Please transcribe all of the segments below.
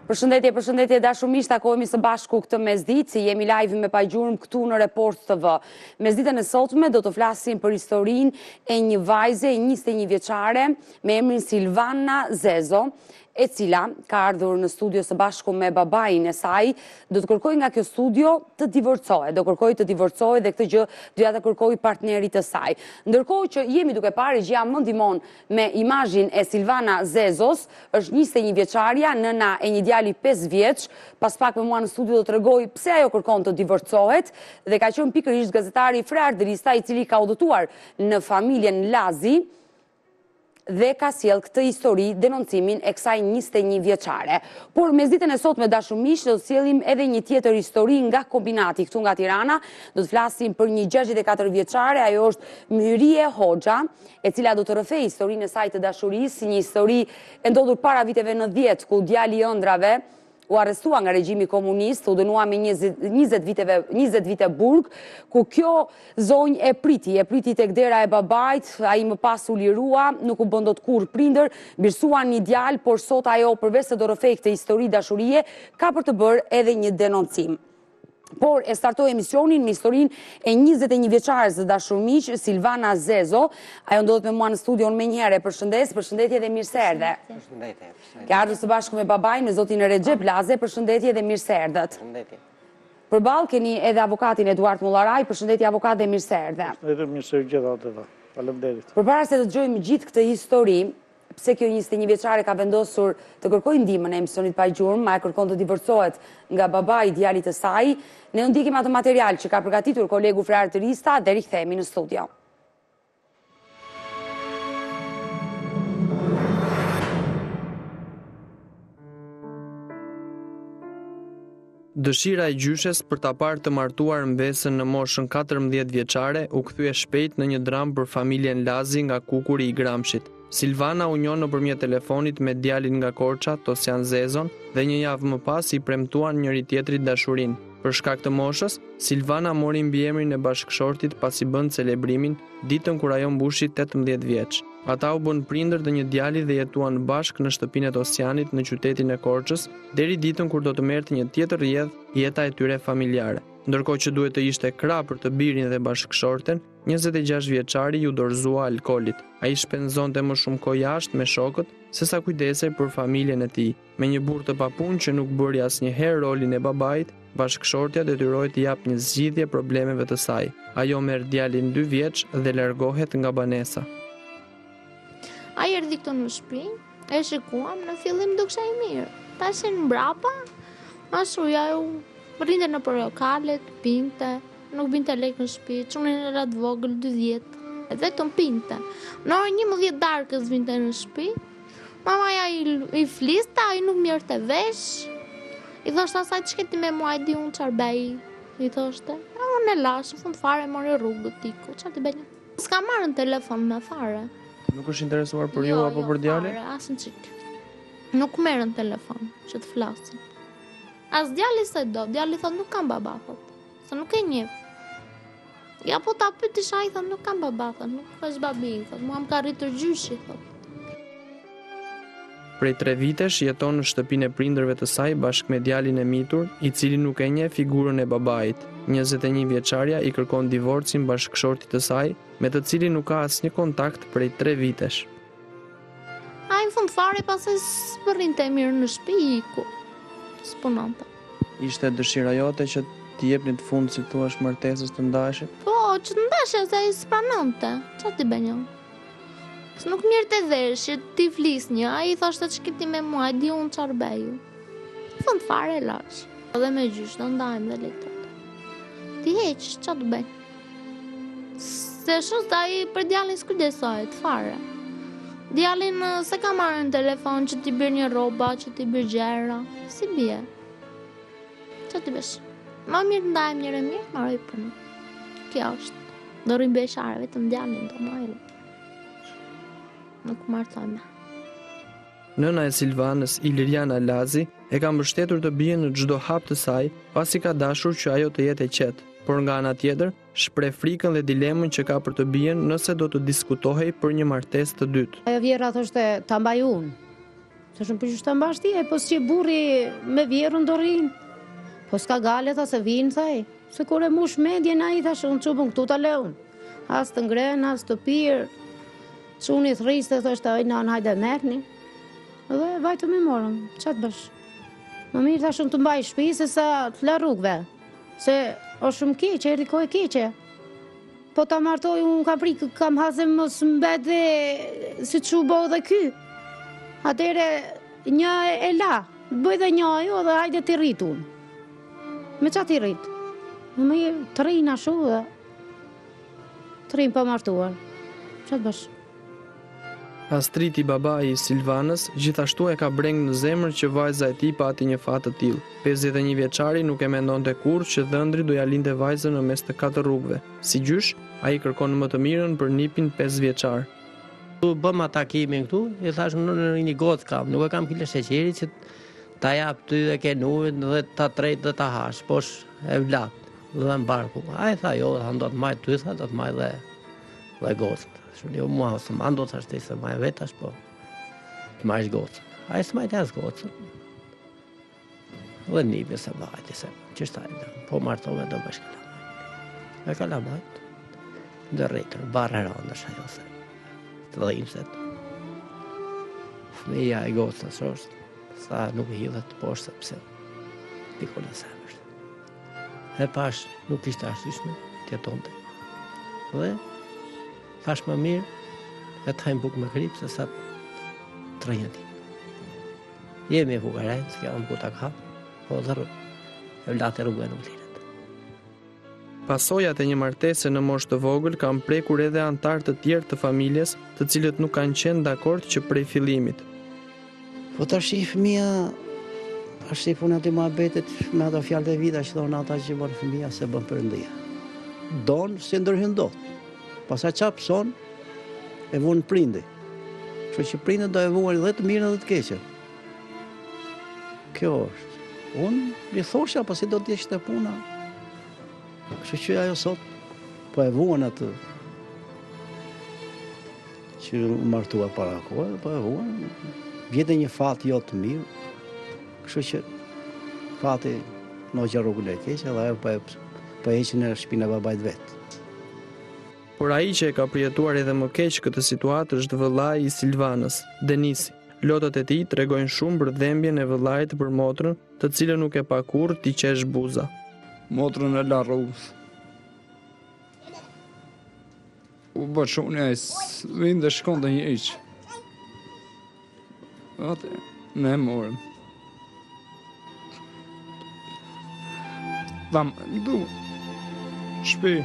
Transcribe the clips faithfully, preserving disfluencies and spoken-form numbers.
Përshëndetje, përshëndetje dashur miq, takohemi së bashku këtë mesditë, jemi live me pagjurmë këtu në Report T V. Mesditën e sotme do të flasim për historinë e një vajze njëzet e një vjeçare me emrin Silvana Zezo, e cila ka ardhur në studio së bashku me babain e saj. Do të kërkoj nga kjo studio të divorcohet, do kërkoj të divorcohet dhe këtë gjë do ja të kërkoj partnerit të saj. Ndërkohë që jemi duke parë gjia më ndihmon me imazhin e Silvana Zezos, është njëzet e një vjeçaria, nëna e një djali pesë vjeç. Pas pak me mua në studio do të tregoj pse ajo kërkon të divorcohet dhe ka qenë pikërisht gazetari Frear Drista, i cili ka udhëtuar në familjen Lazi dhe ka sjell këtë histori, denoncimin e kësaj njëzet e një vjeçare. Por mesditën e sotme dashur miq, do të sjellim edhe një tjetër histori nga kombinati këtu nga Tirana. Do të flasim për një gjashtëdhjetë e katër vjeçare, ajo është Myrie Hoxha, e cila do të rrëfej historinë e saj të dashurisë, një histori e ndodhur para viteve nëntëdhjetë, ku djali i ëndrave u arrestua nga regjimi komunist, u dënua me njëzet vite burg, ku kjo zonjë e priti, e priti tek dera e babait, ai më pas u lirua, nuk u bën dot kurrë prindër, birsuan një djalë, por sot ajo përveç se do rrëfej këtë histori dashurie, ka për të bërë edhe një denoncim. Por e startoj emisionin me historinë e njëzet e një vjeçares së dashur miq, Silvana Zezo. Ajo ndodhet me mua në studion me njëherë. Përshëndes, përshëndetje dhe mirë se erdhe. Përshëndetje. Ka ardhur së bashku me babain, me zotin Recep Laze. Përshëndetje dhe mirë se erdhët. Përshëndetje. Përballë keni edhe avokatin Eduard Mullaraj. Përshëndetje avokat dhe mirë se erdhe. Përshëndetje, mirë se u gjeta të dha. Faleminderit. Përpara se të dëgjojmë gjithë këtë histori, pse kjo njëzet e një vjeçare ka vendosur të kërkojë ndihmën e emisionit pa gjurmë, ma e kërkon të divorcohet nga babai i djalit të saj, ne u ndjekim atë material që ka përgatitur kolegu Frear Drista dhe rikthehemi në studio. Dëshira e gjyshes për ta parë të martuar mbesën në moshën katërmbëdhjetë vjeçare u kthye shpejt në një dramë për familjen Lazi nga Kukuri i Gramshit. Silvana u njoh nëpërmjet telefonit me djalin nga Korça, Tosjan Zezon, dhe një javë më pas i premtuan njëri tjetrit dashurinë. Për shkak të moshës, Silvana mori mbiemrin e bashkëshortit pasi bën celebrimin ditën kur ajo mbushi tetëmbëdhjetë vjeç. Ata u bën prindër të një djali dhe jetuan bashkë në shtëpinë e Tosjanit në qytetin e Korçës, deri ditën kur do të merrte një tjetër rrjedh jeta e tyre familjare. Ndërkohë që duhet të ishte krah për të birin dhe bashkëshorten, njëzet e gjashtë vjeçari ju dorëzua alkoolit. Ai shpenzonte më shumë kohë jashtë me shokët sesa kujdesej për familjen e tij. Me një burr të papunë që nuk bëri asnjëherë rolin e babait, bashkëshortja detyrohet të japë një zgjidhje problemeve të saj. Ajo merr djalin dy vjeç dhe largohet nga banesa. Ai erdhi këtu në shtëpi, e shikuam, në fillim dukshte i mirë. Tash mbrapa, ashuja ju rrinte në për lokalet, pinte, nuk binte lek në shtëpi, çunin e rat vogël dy vjet, edhe të pinte. Në orën njëmbëdhjetë darkës vinte në shtëpi, mamaja i, i fliste, ai nuk merrte vesh, i thoshte asaj ç'ke ti me mua, i di unë çfarë bëj, i thoshte. A unë e lash, në fund fare mori rrugë tiku, çfarë të bëj? S'ka marrën telefon me fare. Nuk është interesuar për ju jo, apo jo, për djalin? Fare, asnjë çik. Nuk merrën telefon që të flasin. As djali se do, djali thot nuk kam baba, thot, se nuk e njeh. Ja po ta pyetish ai thot nuk kam baba, thot, nuk është babi, thot, mua më ka rritur gjyshi, thot. Prej tre vitesh jeton në shtëpinë e prindërve të saj bashkë me djalin e mitur, i cili nuk e njeh figurën e babait. njëzet e një vjeçaria i kërkon divorcin bashkëshortit të saj, me të cilin nuk ka asnjë kontakt prej tre vitesh. Ai në fund fare pastaj s'rrinte mirë në shtëpi iku. S'punonte. Ishte dëshira jote që t'i jepni të fund, si thua, martesës të ndashit? Po, që të ndashë se ai s'pranonte. Çfarë ti bëj unë? Se nuk mirë vesh, që ti flisni, ai thoshte ç'ke ti me mua, di unë çfarë bëj. Në fund fare lash. Edhe me gjysh, do ndajmë dhe letrat. Ti heq, çfarë të bëj? Se shoh ai për djalin s'kujdesohet fare. Djalin se ka marrë në telefon që t'i bërë një rroba, që t'i bërë gjera. Si bie? Çfarë ti bësh? Më mirë të ndajmë njëre mirë, marroj punë. Kjo është. Do rrim beshare, vetëm djalin do marrë. Nuk martojmë. Nëna e Silvanës, Iliriana Lazi, e ka mbështetur të bien në çdo hap të saj, pasi ka dashur që ajo të jetë e qetë. Por nga ana tjetër, shpreh frikën dhe dilemën që ka për të bien nëse do të diskutohej për një martesë të dytë. Ajo vjera thoshte ta mbaj unë, Të shumë për qështë të mbashti, e po s'qe burri me vjerën do rinë. Po s'ka gale, tha se vinë, thaj. Se kur e mush medje, na i thash, unë qupën këtu të leun. As të ngrenë, as të pirë. Që unë i thriste, thështë, oj, në hajde merni. Dhe vajtë me morëm, që të bësh? Më mirë thash unë të mbaj shpi, se sa të la rrugve. Se o shumë keqe, erdi ko e keqe. Po ta martoj, unë kam pri, kam hazem mos mbet dhe si që bo dhe ky. Atere një e la, bëj dhe një ajo dhe hajde të rrit unë. Me qa të rrit? Me të rrinë ashu dhe të rrinë për martuar. Qa të bësh? Astriti, babai i Silvanës, gjithashtu e ka breng në zemër që vajza e tij pati një fat të tillë. pesëdhjetë e një vjeçari nuk e mendonte kurrë që dhëndri do ja linte vajzën në mes të katër rrugëve. Si gjysh, ai kërkon më të mirën për nipin pesë vjeçar. Tu bëm takimin këtu, i thash në një gocë kam, nuk e kam kile sheqeri që ta jap ty dhe ke nurin dhe ta trejt dhe ta hash, posh e vlat, dhe në barku. A i tha jo, tha do të maj ty, tha do të maj dhe, dhe gocën. Shumë jo mua, ose ma ndo të ashtë se maj vetash, po të majsh gocën. A i së majt as gocën. Dhe nipi se vajti se, që shtaj, po martove do bësh kalamajt. E kalamajt, dhe rritër, barë randësh ajo se, të dhimset. Fëmija e gocës është, sa nuk hidhet poshtë sepse pikon e semësht. E pash nuk ishte ashtyshme, tjetonte. Dhe thash më mirë, e të hajmë bukë me kripë, se sa të rëjëti. Jemi e fukarajnë, s'ka unë ku ta ka, po dhe e vlate rrugë e nuk liret. Pasojat e një martese në moshë të vogël kanë prekur edhe antar të tjerë të familjes, të cilët nuk kanë qenë dakord që prej fillimit. Po të shi fëmija, të shi puna të muhabetit me ato fjallë të vida që thonë ata që bërë fëmija se bën përëndia. Donë se ndërhyn do. Pasa qapë son, e vunë prindi. Që që prindi do e vunë dhe të mirën dhe të keqen. Kjo është. Unë i thosha, pasi do t'je shte puna. Kështë që ajo sot, po e vunë atë që martua para kohë, po e vunë. Vjetë një fat jo të mirë, kështu që fati në që rrugën e keqe dhe ajo po e që në shpinë e babajt vetë. Por ai që e ka përjetuar edhe më keq këtë situatë është vëllai i Silvanës, Denisi. Lotët e tij tregojnë shumë për dhembjen e vëllait për motrën, të cilën nuk e pa kurrë t'i qesh buza. Motrën e la rrugës. U bë shumë e vinë dhe shkon dhe një iqë. Ate, ne morëm. Tham, du, shpi.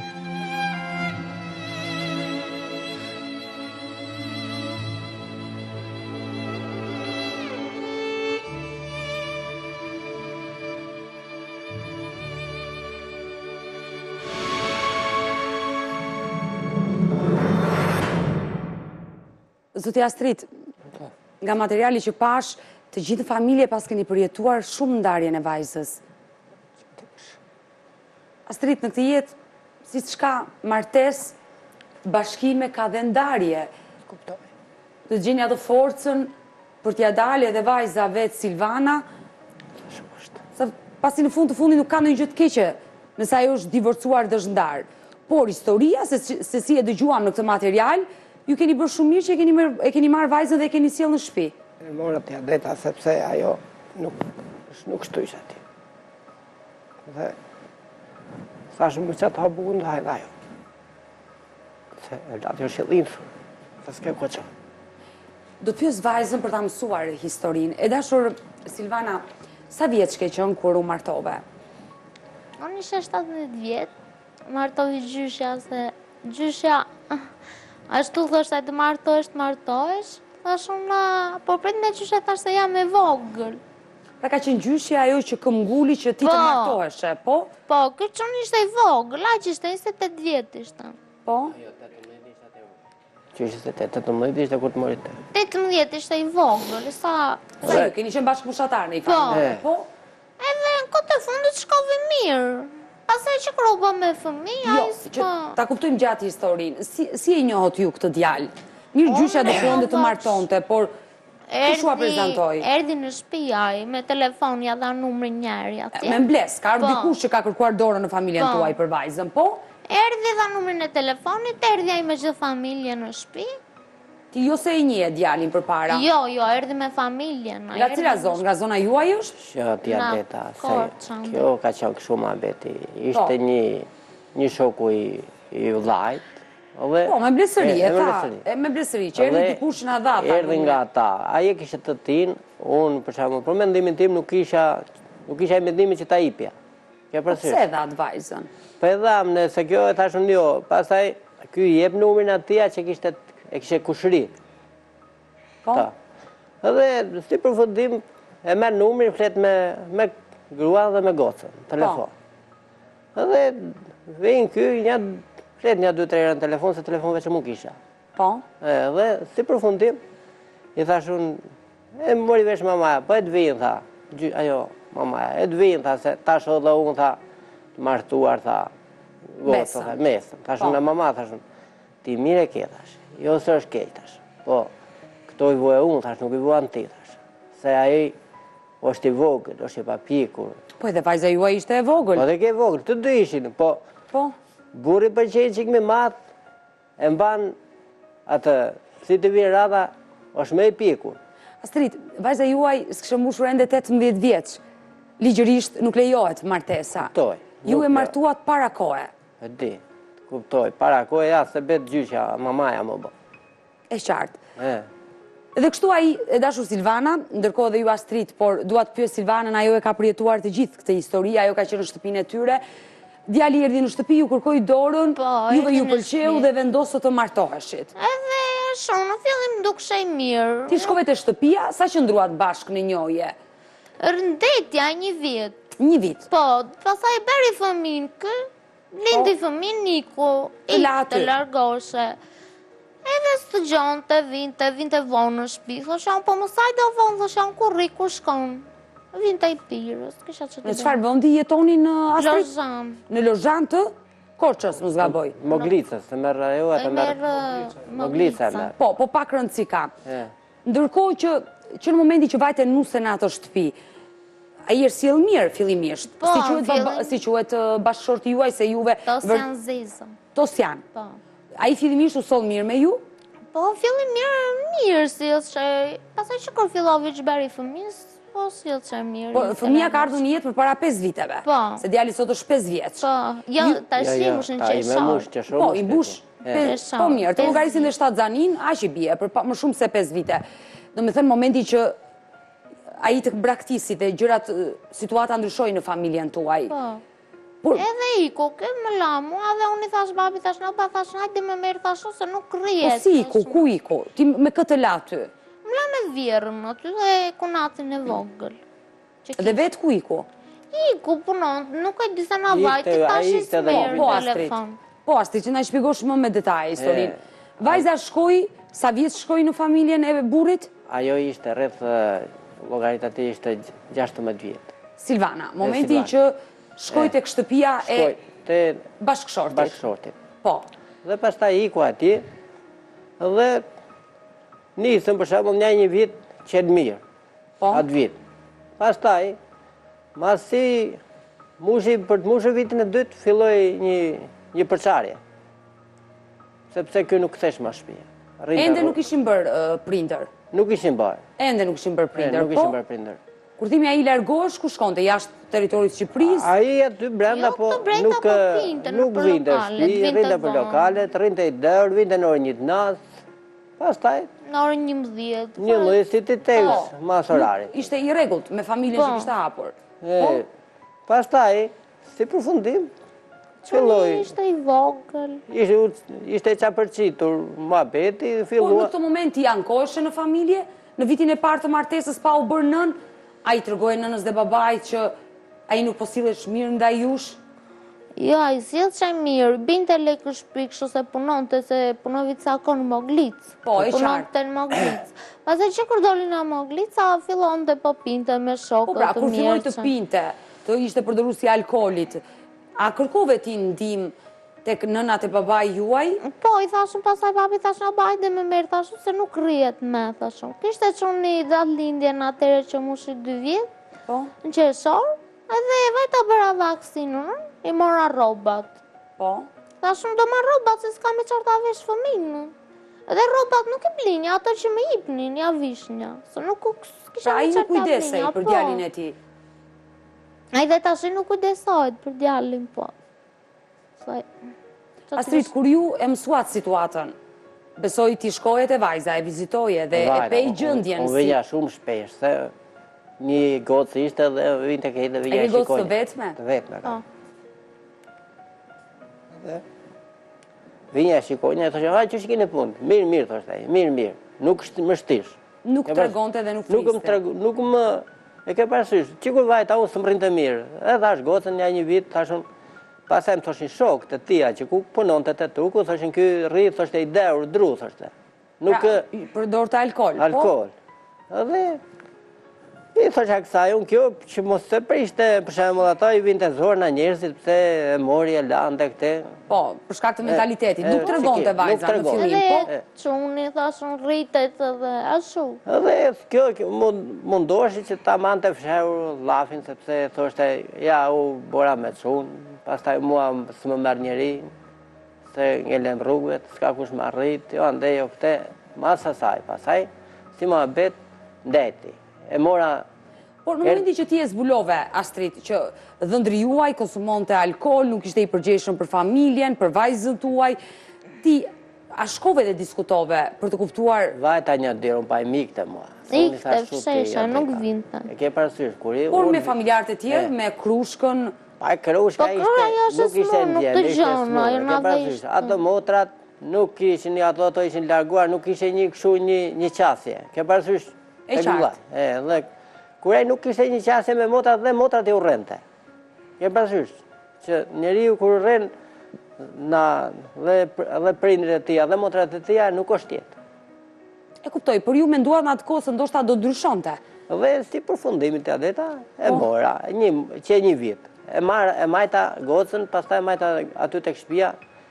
Zoti Astrid, nga materiali që pash, të gjithë familje pas keni përjetuar shumë ndarjen e vajzës. Astrid, në këtë jetë, si çka martes, bashkime ka dhe ndarje. Kuptoj. Të gjeni ato forcën për t'ja dalë edhe vajza vetë Silvana, sa pasi në fund të fundi nuk ka ndonjë gjë të keqe, nëse ajo është divorcuar dhe është ndarë. Por historia, se, se si e dëgjuam në këtë material, ju keni bërë shumë mirë që e keni, mër, e keni marrë vajzën dhe e keni sjellë në shtëpi. E morë t'ja drejta sepse ajo nuk, nuk shtu isha ti. Dhe sa shumë që të habu në hajnë ajo. Se e latë jo shëllinë, se s'ke ko që. Do të pyes vajzën për ta mësuar historinë. E dashur Silvana, sa vjeç ke qenë kur u martove? Unë isha shtatëdhjetë vjetë, martovi gjyshja se gjyshja ashtu thështë të martohesh, të martohesh, thash unë, po prit me gjyshja thash se jam e vogël. Pra ka qenë gjyshja ajo që këmbguli që ti të martoheshe, po? Po, këtë që unë ishte i vogël, aq ishte njëzet e tetë vjetë ishte. Po? Që ishte tetëmbëdhjetë ishte kur të morit. tetëmbëdhjetë ishte i vogël, sa... Sa ju, keni qenë bashkë fushatar në i familje, po? Edhe në këtë e fundit shkovi mirë. Pasaj që kroba me fëmija, jo, që ta kuptojmë gjatë historinë. Si, si e njohët ju këtë djalë? Mirë gjyshja do fillonte të martonte, por Kështu a prezentoj? Erdi në shtëpi ai, me telefon ja dha numrin njëri atje. Me mbles, ka ardhur Po. dikush që ka kërkuar dorën në familjen Po. tuaj për vajzën, po? Erdi dha numrin e telefonit, erdi ai me gjithë familje në shtëpi. Ti jo se e një e djalin për para? Jo, jo, erdi me familjen. Nga cila zonë? Nga zona juaj është? Që diabeta, se Korçë, kjo ka qenë kështu ma beti. Po. Ishte një, një shoku i, i vllajt. Dhe, Po, me blesëri, e me tha. blesëri. E me blesëri, që erdi Dhe dikush na dha. tha, Erdhi nga ata. Ai kishte të tin, unë për shembull, për mendimin tim nuk kisha nuk kisha mendimin që ta ipja. Ke Po parasysh? pse dha atë vajzën? Po e dham, nëse kjo e thashun jo, pastaj ky i jep numrin atij që kishte e kishte kushëri. Po? Ta. Edhe si përfundim e merr numrin, flet me me gruan dhe me gocën, telefon. Edhe vjen ky një flet një dy tre herë në telefon, se telefonve që mu kisha. Po? Edhe si përfundim i thashun e më mori vesh mamaja, po e të vinë, tha. Gjy- Ajo, mamaja, e të vinë, tha, se tash edhe unë, tha, të martuar, tha, gocën, Mesën. tha, mesën. Thashun Po. e mama, thashun, ti mire ke, thash, jo së është kej, thash. Po, këto i voje unë, thash, nuk i vojan ti, thash. Se ai është i vogël, është i papjekur. Po edhe vajza juaj ishte e Po vogël. dhe ke vogël, të dy ishin, po Po? burri për qenë qik me matë, e mban atë, si të vinë rada, është me i pjekur. Astrid, vajza juaj s'kishte mbushur ende tetëmbëdhjetë vjeç. Ligjërisht nuk lejohet martesa. Kuptoj. Ju Nuk e le- martuat para kohe. E di, kuptoj, para kohë ja, se bet gjyqja, mamaja më bë. E qartë. E, Dhe kështu ai e dashur Silvana, ndërkohë dhe ju Astrid, por dua të pyes Silvanën, ajo e ka përjetuar të gjithë këtë histori, ajo ka qenë në shtëpinë e tyre. Djali erdhi në shtëpi, ju kërkoi dorën, Po, juve erdhi ju në pëlqeu shtëpi. dhe vendosët të martoheshit. Edhe shumë, në fillim dukshej mirë. Ti shkove te shtëpia, sa qëndruat bashkë në njohje? Rëndetja një vit. Një vit. Po, pasaj beri fëmin kë, lindi fëmin Niku, Të la ikë aty. të largoshe. Edhe së të gjonë të vinë, të vinë të vonë në shpi. Thosha unë, po mësaj do vonë, thosha unë kur riku shkon. Vinë të i pirës, kisha që të Në çfarë vendi jetoni në Astrid? Lozan. Në Lozhan të Korçës, më zgaboj. Moglicës, se merr ajo, E atë merë merr Moglica. Moglica. merr. Po, po pak rëndësi ka. E. Ndërkohë që, që në momenti që vajte nuse në ato shtëpi, ai e sjell mirë fillimisht. Po, si në quhet baba- fillim- si quhet uh, bashkëshorti juaj se juve Tos vër- janë zizë. Tosjan. Po. Ai fillimisht u soll mirë me ju? Po, fillim mirë, mirë, si që... Pasaj që kur fillovi që beri fëmis, po, si që mirë. Po, i fëmia se ka ardhur në jetë për para pesë viteve. Po. Se djali sot është pesë vjeç. Po, jo, ta Ja, shi ja, mushën ta i me mush, qeshor. qeshor. Po, i mbush. E. pe- Qeshor, Po mirë, të pesë llogarisin dhe vite. shtatë zanin, aq i bie, për pa- më shumë se pesë vite. Do me thënë momenti që ai të braktisit e gjërat, ë, situata ndryshoi në familjen tuaj. Po. Por Edhe iku, ke më la mua dhe unë i thash babi, thash në ba, thash hajde me merë, thash se nuk po rrijet. si iku, ku iku? Ti me këtë la ty. Më la me vjerën aty dhe kunatin e vogël. Që Dhe vetë ku iku? iku punon, nuk e di se na Ikte, vajti, tash ai i ikte dhe smerë Po, në Astrid. telefon. Po, Astrid, që na shpjegosh më me detaje historinë. E. Vajza shkoi, sa vjeç shkoi në familjen e burrit? Ajo ishte rreth llogarit aty ishte gjashtëmbëdhjetë vjet. Silvana, momenti Silvana. që shkoi tek shtëpia e Shkoj te bashkëshortit. bashkëshortit. Po. Dhe pastaj iku atje dhe nisëm për shembull një një vit qenë mirë. Po. Atë vit. Pastaj, masi mushi për të mushë vitin e dytë filloi një një përçarje. Sepse ky nuk kthesh më shtëpi. Rrinte Ende rru- nuk ishin bërë uh, prindër. nuk ishin bërë. Ende nuk ishin bërë E, prindër. Nuk Po, ishin bërë prindër. kur thimi ai largohesh, ku shkonte? Jashtë territorit të Shqipërisë? Ai aty brenda Jo, po këtu brenda nuk po eh, pinte, nuk nëpër vinte në lokalet, shtëpi, vinte rrinte për vonë. lokalet, rrinte i dërë, vinte në orën një të natë. Pastaj Në orën njëmbëdhjetë. një lloj si ti teus Po. mas orarit. Ishte i rregullt me familjen Po. që kishte hapur. E, pastaj si përfundim filloi Ishte i vogël. ishte ishte e çapërcitur muhabeti, Po, në fillua këtë moment ti ankoheshe në familje? Në vitin e parë të martesës pa u bërë nën? Ai tregoi nënës dhe babait që ai nuk po sillesh mirë ndaj jush? Jo, ai sjell çaj mirë, binte lekë shtëpi, kështu se punonte, se punovi ca kohë në Moglic. Po, e Punonte në Moglic. Pastaj që kur doli nga Moglica, fillonte po pinte me shokët Po pra, të kur filloi mirë. të pinte, të ishte përdoruesi i alkoolit, a kërkove ti ndihmë tek nënat e babai juaj? Po, i thashun pasaj papi, thashun, a bajde me merë, thashun, se nuk rrijet me, thashun. Kishte qënë një datë lindjen atere që mushi dy vjetë, Po? në qershor, edhe vajta bëra vaksinën, i mora robat. Po? Thashun, do marr robat, se s'ka me qarta vesh fëminë. Edhe robat nuk i blini, ato që me ipnin, ja vishnja. Se nuk kisha Pra me ai nuk qarta kujdesej blini, për po. djalin e ti. Ai dhe tash nuk kujdesojt për djalin, po. Se- Astrid, kur ju e mësuat situatën, besoj ti shkojet e vajza, e vizitoje dhe e pej gjëndjen Unë si... veja shumë shpesh, se një gocë ishte dhe vinte kejtë dhe E veja një gocë shikojnë. të vetme? Të vetme, ka. Po. Dhe vinja shikojnë, e thoshtë, hajë që shikini punë, mirë, mirë, thoshtë ai, mirë, mirë, nuk është më shtish. Nuk Ke të pas- regonte dhe nuk Nuk më fliste. tregu, nuk më, e ke parasysh, që kur vajta unë së më rinte mirë, e thash gocën një një vit, thashun, pasaj më thoshin shok të tia, që ku punon të të tuku, thoshin ky rri, thoshte i deur, dru, thoshte. Nuk Pra, përdor të alkohol, po? alkohol. Edhe, i thosha kësaj, unë kjo që mos se prishte, për shembull ata i vinte zorna njerëzit, pse e mori e lande këte. Po, për shkak të mentalitetit, e, nuk të regonte nuk vajza në tregonte. fillim, Edhe po? çuni thashun rritet edhe ashtu. Edhe kjo, kjo mund, mundoshi që ta mante fshehur llafin, sepse thoshte, ja, u bora me çun, pastaj mua s'më merr njeri, se ngelen rrugëve, s'ka kush më arrit, jo andej jo këte, mas asaj, pasaj, si më bet, ndeti. E mora, Por në momenti që ti e zbulove, Astrid, që dhëndri juaj konsumonte alkohol, nuk ishte i përgjeshëm për familjen, për vajzën tuaj, ti a shkove dhe diskutove për të kuptuar... vajta një dirun pa i mikte mua. Ikte, fshesha, nuk vinte. E ke parasysh, kur i... Por unë- me familjarët e tjerë, me krushkën... Pa e krushka Po, ishte, kruja jo është nuk ishte smur, nuk ndjen, të ishte gjon, smur, ajo e na ke parasysh. dhe Ato motrat nuk ishin, ato ato ishin larguar, nuk ishe një këshu një, një qasje. Ke parasysh? E gulla. qartë. E, dhe kur ai nuk ishte një qasje me motrat dhe motrat e urrente. Ke parasysh? Që njeriu kur urren na dhe dhe prindrit e tij dhe motrat e tij nuk është jetë. E kuptoj, për ju menduat në atë kohë se ndoshta do ndryshonte. Dhe si përfundimit të adeta, e mora, një, që një vit. E, mar, e majta gocën, pastaj e majta aty tek shtëpia,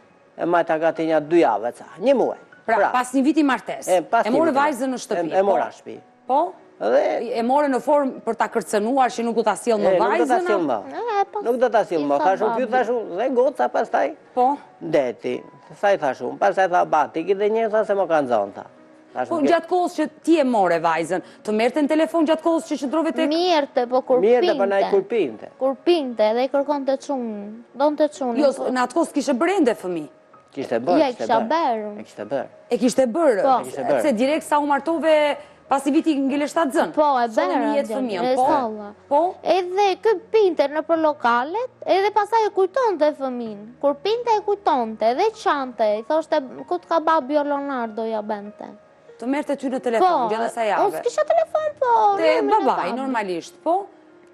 e majta gati një dy javë, ca, një muaj. Pra, pas një viti martes, E, pas e një more viti. vajzën në shtëpi. E, e mora po? shtëpi. Po? Dhe E more në formë për ta kërcenuar që nuk do ta sjell e, më nuk do ta vajzën? sill më. E, pas- Nuk do ta sill më. i tha Thashu ky babi. thashu dhe goca pastaj Po? ndeti. Sa i thashu, pastaj tha bati, ki dhe njerëz tha se më kanë zonë tha. Thashu, Po "Ke- gjatë kohës që ti e more vajzën, të merrte në telefon gjatë kohës që qëndrove tek... Mirte, po kur Mirë pinte. të përnaj kur pinte. Kur pinte dhe i kërkonte çunin. Donte çunin. Jo, po. në atë kohë s'kishe bërë fëmi. Kishte bërë, Ja, i kishte kisha bërë. bërë. E kishte bërë. E kishte bërë. Po. E kishte bërë. Pse direkt sa u martove pasi viti ngele shtatë zën. Po, e Solle bërë. një jetë atje, fëmijën, e po? solla. Po? Edhe kë pinte në për lokalet, edhe pasaj e kujtonte fëmin. Kur pinte e kujtonte, edhe qante, i thoshte, ku të ka babio Leonardo ja bente. Të merrte ty në Po, telefon, gjatë sa unë jave. s'kisha telefon, po. Te emrin e babaj, babit. normalisht, po?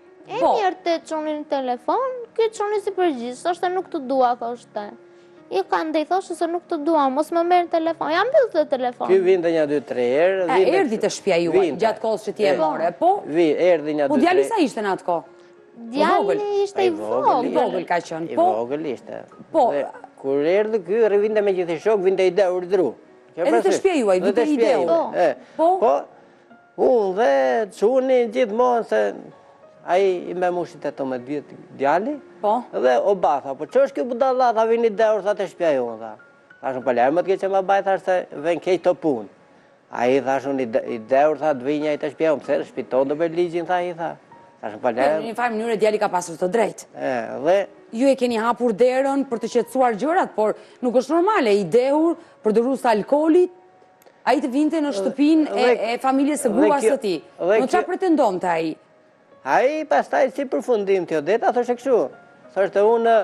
E Po. mirë të qunin në telefon, këtë qunin si përgjithë, thoshte nuk të dua, thoshte. I ka ndej, thoshte se nuk të dua, mos më merë në telefon, jam mbyllë të telefon. Ky vinte një dy tre herë. E, vinte erdi kështu. të shtëpia juaj, Vinte. gjatë kohës që ti e E, more, po? Vi, erdi një Po dy djali tre. sa ishte në atë kohë? Djali vogël. ishte i I vogël, I vogël. vogël ka qenë, I po? vogël ishte. Po. Dhe kur erdhi ky, rivinte me gjithë shok, vinte i deur dru. Ke Edhe te parasysh? shtëpia juaj, Edhe vinte te i shtëpia deur. juaj, e. Po. Po, unë dhe çuni gjithmonë se ai i me mushit e tomet vjet djali, Po? dhe o ba, tha, po që është kjo budalla, tha vini deur, tha te shtëpia jonë, tha. Thashun, po lërë më të keq që më baj, thash se ven keq të punë. A i thashun, i de- i deur, tha, të vinja i të shtëpia jonë, pse shpiton do për ligjin, tha i tha. Thashun, po Në lërë, një farë mënyrë djali ka pasur të drejtë. e, dhe Ju e keni hapur derën për të qetësuar gjërat, por nuk është normale, i dehur, përdorus të alkoolit, a i të vinte në shtëpinë e, Dhe- e familjes së dhe gruas kjo- së ti. dhe Në qa kjo- pretendon të a i? a i pastaj si përfundim të odeta, thoshte kështu. Thoshte unë,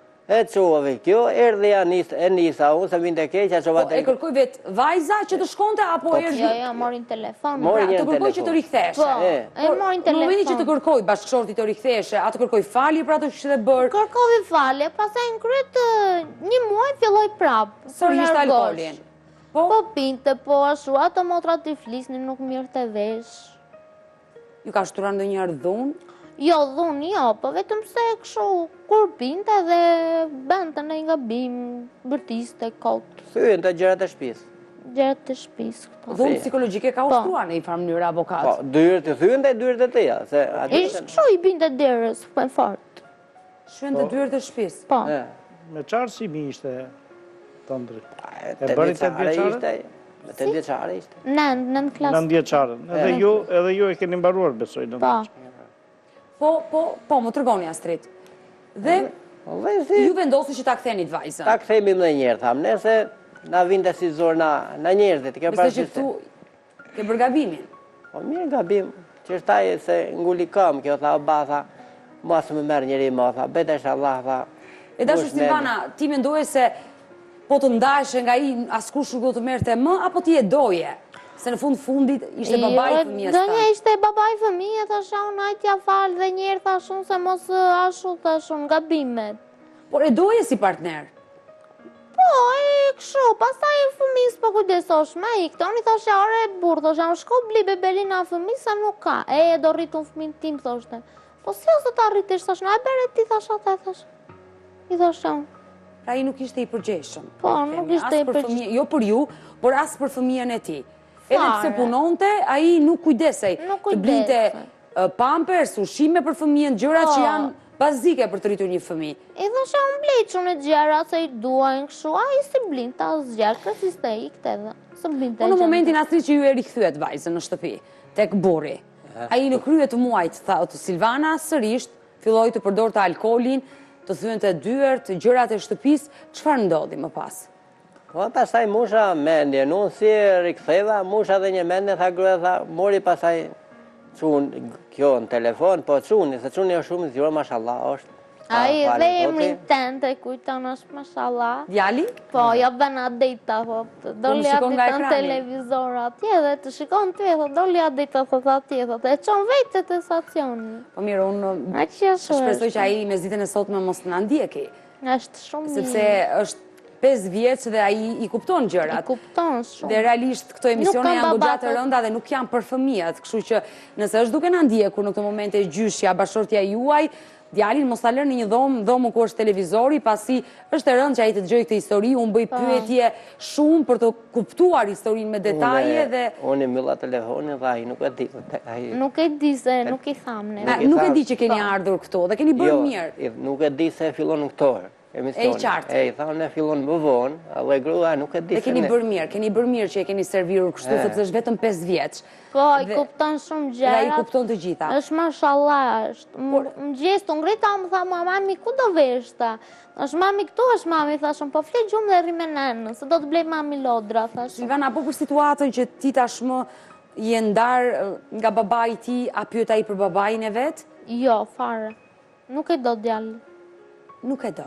e qovë kjo, erdhe ja nis, e nisa, unë se vinte keq, a qova Po, e kërkoj vetë vajza që të shkonte, apo Jo, erdi? jo, morin telefon. Mori Pra, një të kërkoj që telefon. të riktheshe. Po, E. e morin Në momentin që të telefon. kërkoj bashkëshorti të riktheshe, a të kërkoj falje për ato që kishte bërë? Kërkovi falje, pasaj në kryet një muaj filloj prap. Sërish Po alkoolin. Po? Po pinte, po ashtu, ato motrat i flisnin nuk mirë të vesh. Ju ka shtuar ndonjëherë dhunë? Jo, dhunë, jo, po vetëm se kështu kur pinte dhe bënte në gabim, bërtiste, kot, Thyen të gjërat e shtëpisë. gjërat të shtëpisë. Po. Dhunë psikologjike ka ushtruar në një farë mënyrë avokat. Po, dyert të thyen dhe dyert e tija. Se aty Ishtë kështu i binte derës, me fort. Shuen të dyert e shtëpisë. Po. E, Me qarë si mi ishte të ndri? e, E bëri të vjeçare vjeçare? ishte. Me të vjeçare ishte. Nëndë, nëndë klasë. Në ndjeqarën. Edhe ju, edhe ju e keni mbaruar, besoj. Në Po. Po, po, po, më tërgoni Astrid. Dhe Dhe si, ju vendosi që ta ktheni të vajzën. ta kthejmë më njerë, thamë, nëse na vinte si zorë na, na njerëzit, i ke Besoj që parë këtu ke bërë gabimin. Po mirë gabim, që shtaj se nguli kam, kjo tha, ba, tha, ma së më merë njëri ma, tha, bete është Allah, tha. E dashur bush Silvana, ti mendoje se po të ndashe nga i askush nuk do të merrte më, apo ti e doje? Se në fund fundit ishte babai i fëmijës Do një tënd. ishte babai i fëmijës, thasha unë ajtja falë dhe njerë thasha unë se mos ashu thasha unë gabimet. Por e doje si partner. Po, e kështu, pastaj e fëmijës po kujdesosh me i këto, unë i thasha ore burë, thasha unë shko bli bebelina fëmijës, sa nuk ka, e e do rritu në fëmijën tim, thoshte. Po si ose ta rritish, thasha, a bere ti, thasha, ta, thasha. I thasha unë. Pra i nuk ishte i përgjeshëm. Po, nuk Themi, ishte as i për përgjeshëm. fëmijë- Jo për ju, por as për fëmijën e ti. Edhe pse Fare. punonte, ai nuk kujdesej. Nuk Të blinte kujdesej. uh, pampers, ushqime për fëmijën, gjëra që Po. janë bazike për të rritur një fëmijë. I thasha unë bleqën e gjera, se i duajnë kështu, a i si blinë ta zgjerë, kërësiste i këtë edhe. Së blinë Po në momentin Astrid që ju e rikëthyet vajzën në shtëpi, tek burri, ai në krye të muajt, tha të Silvana, sërisht, filloi të përdor të alkolin, të thyen të dyert, të gjërat e shtëpisë, çfarë ndodhi më pas? Po pastaj musha mendje, unë si riktheva, musha dhe një mendje, tha gruaja, tha, mori pastaj çun kjo në telefon, po çuni, se çuni është shumë i zgjuar, mashallah, është. A i Pa, dhe fali emrin zoti. tënë të kujton është mashallah. Djali? Po, ja bëna dejta, thot, doli më shikon nga adita në ekrani. televizor atje dhe të shikon të thot, doli adita thot atje, thot, e qon vetë të stacioni. Po mirë, unë A që është shpresoj që ai me ditën e sotme mos na ndjeki, është shumë sepse mirë. është pesë vjeç dhe ai i kupton I gjërat. kupton shumë. Dhe realisht këto emisione kam janë goxha të babatë. rënda dhe nuk janë për fëmijët, kështu që nëse është duke na ndjekur në këtë momente gjyshja, bashortja juaj, djalin mos ta lënë në një dhomë, dhomën ku është televizori, pasi është e rëndë që ai të dëgjojë këtë histori, unë bëj pyetje shumë për të kuptuar historinë me detaje Unë- dhe Unë i mylla telefonin dhe ai nuk e di. ai- Nuk e di se, nuk i thamne. Na, i nuk e thash. di që keni ardhur këtu dhe keni bërë Jo, mirë. i- nuk e di se fillon në këtor. emisioni. E i qartë. E i thanë e fillon më vonë, dhe grua nuk e di Dhe se keni ne. bërë mirë, keni bërë mirë që e keni servirur kështu, E. sepse është vetëm pesë vjeç. Po, i Dhe- kupton shumë Dhe ai gjëra. kupton të gjitha. është mashallah, është. Më më gjesë të ngrita, më tha, "Ma, mami, ku do vesh ta?" Është mami këtu, është mami, thashëm, po flet gjumë dhe rri me nënën, se do të blej mami lodra, thashëm. Silvana, po për situatën që ti tashmë je ndar eh, nga babai i ti, a pyet ai për babain e vet? Jo, fare. Nuk e do djallë. Nuk e do.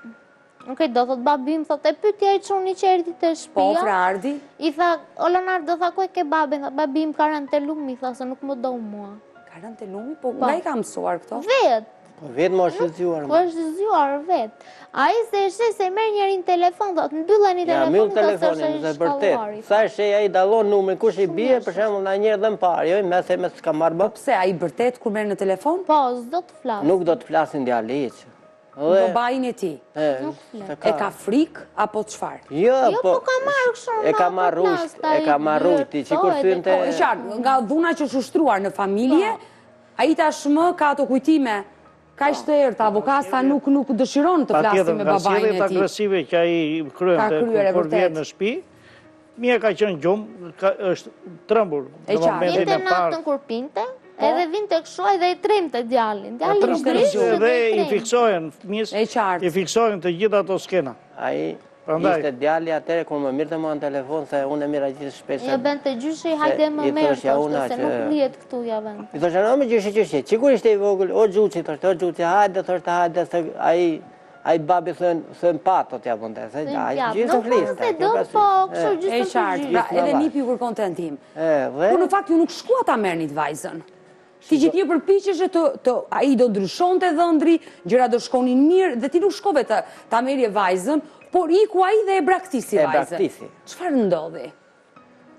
Nuk e do, thot babim, thot, e pyetja i çuni që erdhi te Po, shtëpia. pra ardhi. I tha, o Leonardo, tha, ku e ke babin? Tha, babim ka rënë te lumi, tha, se nuk më do mua. Ka rënë te lumi, po nga i ka mësuar këto? Vet, Po vetë më është zgjuar. po është zgjuar vet. Ai se e sheh se merr njërin telefon, thot, mbylleni Ja, telefonin, mbyll thot, se telefonin, është se i vërtet. shkallari. Sa shej ai dallon numrin, kush i bie, për shembull, na njëherë dhe më parë, jo, me se me s'ka marrë bë. Pse, ai vërtet kur merr në telefon? Po, s'do të flas. Nuk do të flasin djali hiç. Dhe Babain e ti. e, flet. se E ka frikë apo çfarë? Jo, Jo, po po ka marrë kështu. e ka në marrë autoplas, rusht, ta e ka i marrë bërë, rujti, që po, kur e thynte dhe- Po, e qartë, nga dhuna që është ushtruar në familje, ai tashmë ka ato kujtime kaq të errta, avokat tha nuk nuk dëshiron të flasë Patjetër, me nga babain sjelljet e tij. agresive që ai kryen Ka te kryer, e kur vërtet. vjen në shtëpi, mia ka qenë gjumë, ka, është trembur E në qartë. momentin Vinte e parë. natën kur pinte, edhe vinte kështu edhe i tremte djalin. Djali Trembur, nuk grishte dhe i tremte. fiksohen fëmijës, E qartë. i fiksohen të gjitha ato skena. ai Prandaj. ishte djali atëre kur më mirë mua në telefon se unë e mira gjithë shpesh. Ja bën të gjyshi, hajde më i merr, thosh, ja, thoshte, una se që- nuk lihet këtu ja vend. I thoshte, "No, më gjyshi gjyshi." Sigur ishte i vogël, o xhuçi, thoshte, o xhuçi, hajde, thoshte, hajde se ai ai babi thën thën patot ja vonte, se ai gjithë Nuk fliste. se do, po kështu E gjysmë të qartë, gjyshi. pra Gjithë edhe në nipi ju kërkon të ndim. E, dhe Por në fakt ju nuk shkua ta merrni të vajzën. Ti që ti e përpiqeshe të, të ai do ndryshonte dhëndri, gjëra do shkonin mirë dhe ti nuk shkove të ta merrje vajzën, por iku ai dhe e braktisi E vajzën. braktisi. Çfarë ndodhi?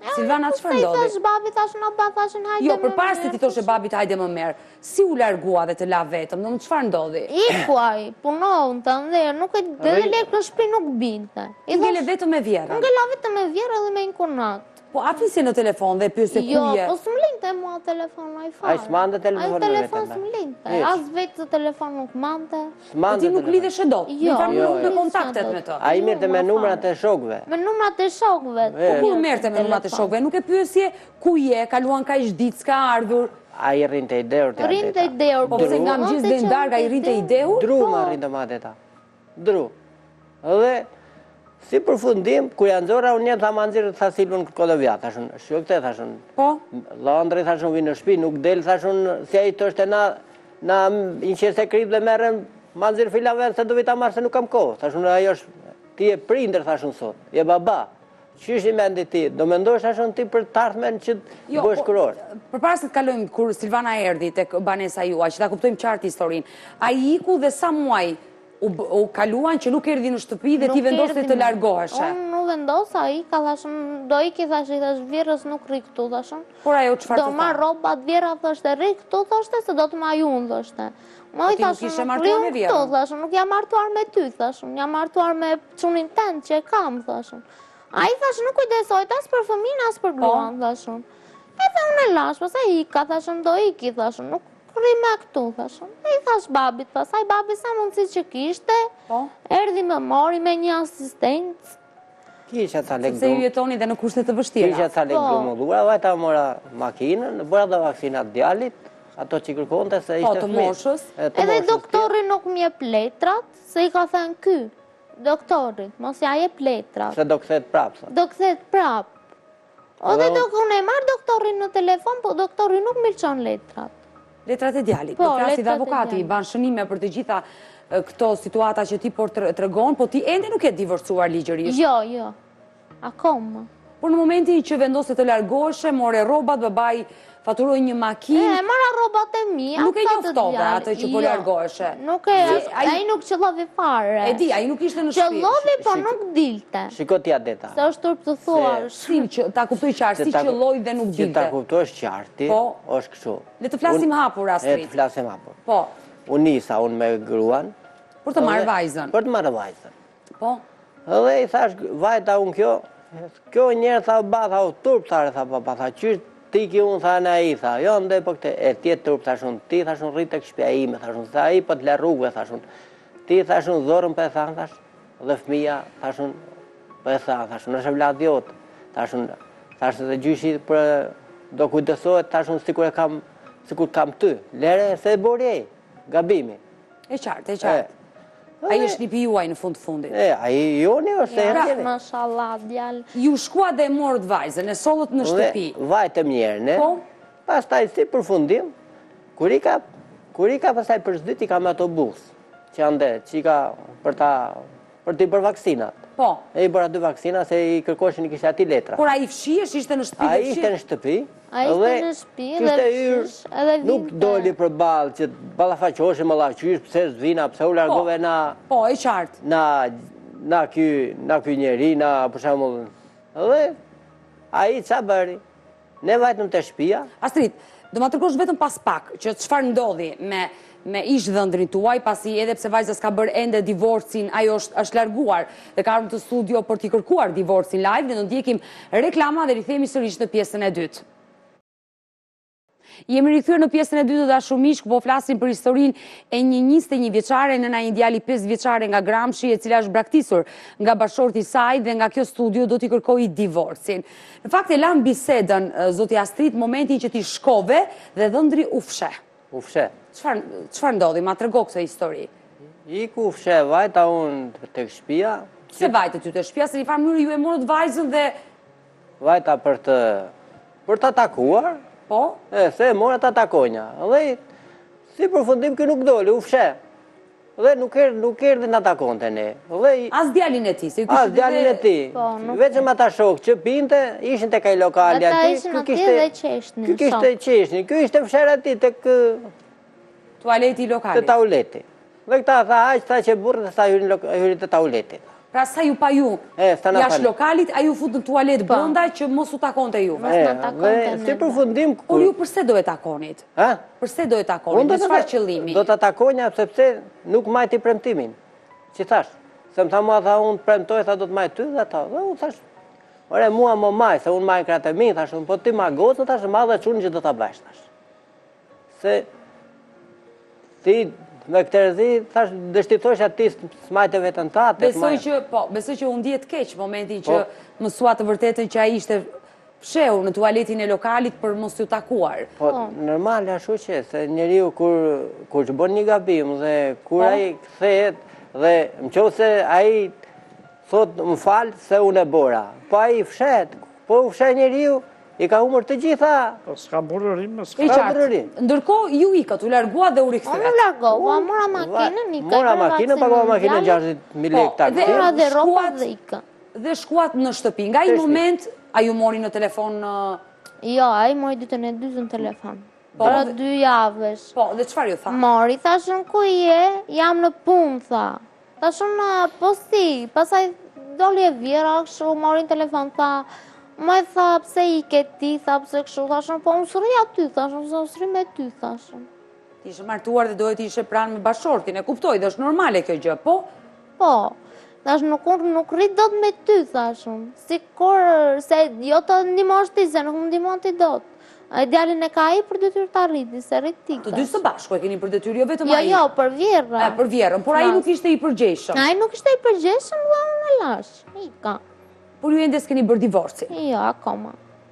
Silvana, çfarë Se i ndodhi? thash babi, thash në ba, thashin hajde Jo, më përpara se mirë, ti thoshe babit hajde më merë, si u largua dhe të la vetëm, do më çfarë ndodhi? Ikuaj, punon të ndërë, nuk e dhe dhe lekë në shpi nuk binte. Ti ngele vetëm me vjerën? Ngela vetëm me vjerë edhe me inkunat. Po, a fisje në telefon dhe pyse ku Jo, je? po s'm linte mua telefon, a i fare. A i s'mande telefon A i me telefon vetëm, s'm linte, Hiq. as vetë të telefon nuk mante. Po S'mande ti nuk telefon. lidhesh e dot, Jo, në farë jo, nuk me jo. kontaktet me të. A i mirë të me numrat e shokve. Me numrat e shokve. Po kur merte me numrat e shokve, nuk e pyesje ku je, kaluan ka ish ditë, s'ka ardhur. A i rrin të ideur të Rinte i derë. Po pse nga mëngjes dhe ndarga i rinte ideu? Dru ma rrin të madeta. Dru. Dhe si përfundim, kur janë zora, unë jetë tha manzirë, tha Silvën kërko vja, thashun, shokte, thashun. Po? Landri, thashun, vinë në shpi, nuk del, thashun, si a i të është na, na inqes e krip dhe merën manzirë filave, se do vita marë, se nuk kam kohë. Thashun, ajo është, ti e prinder, thashun sot, je baba. Qysh i mendi ti? Do me ndosh thashun ti për të ardhmen që të bësh kuror. Përpara se të kalojmë, kur Silvana erdi tek banesa juaj, që ta kuptojmë qartë historinë, a i iku dhe sa muaj u kaluan që nuk erdi në shtëpi dhe ti vendoste të largoheshe? Unë nuk vendosa, i ka thashën, do i ki thashë, i thashë vjerës nuk ri këtu, thashën. Por ajo çfarë të Do marrë robat vjera, thashtë, ri këtu, thashtë, se do të ma ju në, thashtë. Ma i ti nuk thashën, ishe nuk martuar me ri vjerën? këtu, thashën, nuk jam martuar me ty, thashën, jam martuar me qunin tënë që e kam, thashën. A i thashë nuk kujdesojt as për fëmin, as për gruan, thashën. E dhe unë e lash, pas e i ka, thashën, do i ki, thashën, nuk ri me këtu, thashën. E i thash babit, pasaj babi sa mundësi që kishte, erdi me mori me një asistencë. Kisha ca lek Se ju jetoni dhe në kushte të vështira. Kisha ca lek drumulluara, vajta mora makinën, bëra dhe vaksinat djalit, ato që kërkonte se ishte të fëmijë. moshës. Edhe doktori nuk më jep letrat, se i ka thënë ky, doktori, mos ja jep letrat. Se do këthet prapë, sa. Do këthet prap. O dhe do unë e marrë doktorin në telefon, po doktori nuk milçon letrat. Letrat e djalit, Po, po flasi dhe letrat e avokati, djalit. banë shënime për të gjitha e, këto situata që ti por të tregon, po ti ende nuk e divorcuar ligjërisht. Jo, jo, akoma. Por në momentin që vendose të largoheshe, more rrobat, babaj faturoi një E, makinë, mara robat e mi, nuk e ata të njoftove djalit. atë që po Jo, largoheshe. Nuk e, Si, ai- ai nuk qëllovi fare. E di, ai nuk ishte në shtëpi. Qëllovi, po nuk dilte. Shiko t'ja deta. Se është turp të thuar. Si që ta kuptoj qartë, si qëlloj dhe nuk Që ta dilte. kuptosh qarti, Po. është kështu. Le të flasim Unë- hapur, E Astrid. të flasim hapur. Po, Unë nisa, unë me gruan. për të marrë edhe- vajzën. Për të marrë vajzën. Po, Edhe i thash, vajta unë kjo, kjo njerë tha, ba, tha, u turp, thare, tha, papa, tha, qysh ti ki unë, tha, në i, tha, jo, ndaj, po këte, e tjetë turp, thashun, ti, thashun, rritë të këshpja ime, thashun, tha, i, po të le rrugve, thashun, ti, thashun, zorën për e thanë, thash, dhe fëmija, thashun, për e thanë, thashun, është vlad jotë, thashun, thashun, dhe gjyshi për, do kujdesohet, thashun, si kur e kam, si kur kam ty, lere, se e borje, gabimi. e qartë, e qartë. Ai është nipi juaj në fund fundit. E, a i joni është e Ja, hertjeni. mashallah, djalë. Ju shkua dhe e morët vajzën, e sollët në shtëpi. Dhe vajtëm njerën, Po? pas taj si përfundim, kur i ka, kur i ka pasaj për zdit i ka me autobus, që janë dhe, që i ka për ta, për ti për vaksinat. Po, E i bëra dy vaksina se i kërkoshin i kishte ati letra. por a i fshihesh, ishte në shtëpi A dhe i ishte në fshihesh? shtëpi, A ishte në shtëpi dhe kishte fshish, hyrë, edhe nuk vinte. doli për balë, që balafaqoshe më la qysh, pse s'vina, pse u largove na, Po, e qartë. na, na ky, na ky njeri, na, për shembull, dhe a i qa bëri, ne vajtëm të shtëpia, Astrid, do ma tërkosh vetëm pas pak, që çfarë ndodhi me me ish dhëndrin tuaj, pasi edhe pse vajza s'ka bërë ende divorcin, ajo është, është larguar dhe ka ardhur të studio për t'i kërkuar divorcin live, ne do ndjekim reklama dhe rithemi sërish në pjesën e dytë. Jemi rikthyer në pjesën e dytë të Dashur Miq, ku po flasim për historinë e një njëzet e një vjeçare, nëna e një djali pesë vjeçare nga Gramshi, e cila është braktisur nga bashorti i saj dhe nga kjo studio do t'i kërkojë divorcin. Në fakt e lan bisedën zoti Astrid momentin që ti shkove dhe dhëndri u fsheh. u fshe. Çfarë çfarë ndodhi? Ma trego këtë histori. I ku fshe vajta unë të shtëpia, Se vajte ty të shtëpia, se një farë mënyrë ju e morët vajzën dhe vajta për të, për të atakuar, po, e, se e mora të atakonja. Dhe si përfundim kë nuk doli, u fshe. Dhe nuk erë, nuk erë dhe në atakonte ne. Dhe as djalin e ti, se ju as kishte djalin e ti. Po, nuk- Vetëm ata shokë që pinte, ishin të kaj lokali Ata ati. ishin ky atje kishte- dhe qeshnin, Ky kishte qeshnin, ky ishte fsherë ati të kë... tualeti të lokali. tauleti. Dhe këta tha aq, tha që burrë, tha hyrin hyri të tauletit. Pra sa ju pa ju, E, s'ta na jashtë falë. lokalit, a ju fut në tualet brenda që mos u takonte juve. Mos na takonte Si ne. përfundim, Por ju përse do e takonit? ha? Përse do e takonit? Unë Me do çfarë të qëllimi? do të takonja sepse nuk majti premtimin. Si thash, se më tha mua, tha unë premtoj, tha do të maj ty dhe ata. Dhe unë thash, ore mua më maj, se unë maj kratë e mi, thash, unë po ti ma gocë, thash, ma dhe qunë që do të bësh, thash. Se ti me këtë rëzi, thash, dështitosh atë ti s'majte vetën ta, të Besoj që, po, besoj që unë ndjet keq momentin që Po. mësua të vërtetën që ai ishte fshehur në tualetin e lokalit për mos t'ju takuar. Po, normal, ashtu që, se njeriu kur, kur që bën një gabim dhe kur Po. ai kthehet dhe më qoftë se ai thot më fal se unë e bora. Po ai fshet, po u fshet njeriu, i ka humur të gjitha. Po s'ka burërim, më E s'ka. Ka qartë. burërim. Ndërkohë ju ikët, u largua dhe u Unë rikthyet. largova, mora makinën, i ka Mora për makinën, vaksinën pagova makinën djalit, gjashtëdhjetë mijë lekë Po, taksi. dhe- Mora dhe ropa shkuat- dhe ika. Dhe shkuat në shtëpi. Nga ai Teshti. moment, a ju mori në telefon në... Jo, ai mori ditën e dytë në telefon. Po, Para dhe- dy javësh. Po, dhe çfarë ju tha? Mori, thashën ku je, jam në punë, tha. Thashën, "A, po si, pasaj doli e vjera, kështu, mori në telefon, tha, më e tha, pse i ke ti, tha, pse kështu, thashën, po unë sëri aty, thashën, se sëri me ty, thashën. Ishe martuar dhe dohet ishe pranë me bashortin, e kuptoj, dhe është normale kjo gjë, po? Po, thash nuk unë nuk rrit dot me ty, thashun. Si kur, se jo të ndimosh ti, se nuk më ndimon ti dot. A djalin e ka ai për detyrë ta rriti, se rrit ti. Të dy së bashku e keni për detyrë, jo vetëm Jo, ai. jo, për vjerra. E, për vjerën, por ai Flas. nuk ishte i përgjeshëm. Ai nuk ishte i përgjeshëm dhe unë e lash. Ika. Por ju ende s'keni bërë divorcin. Jo, akoma.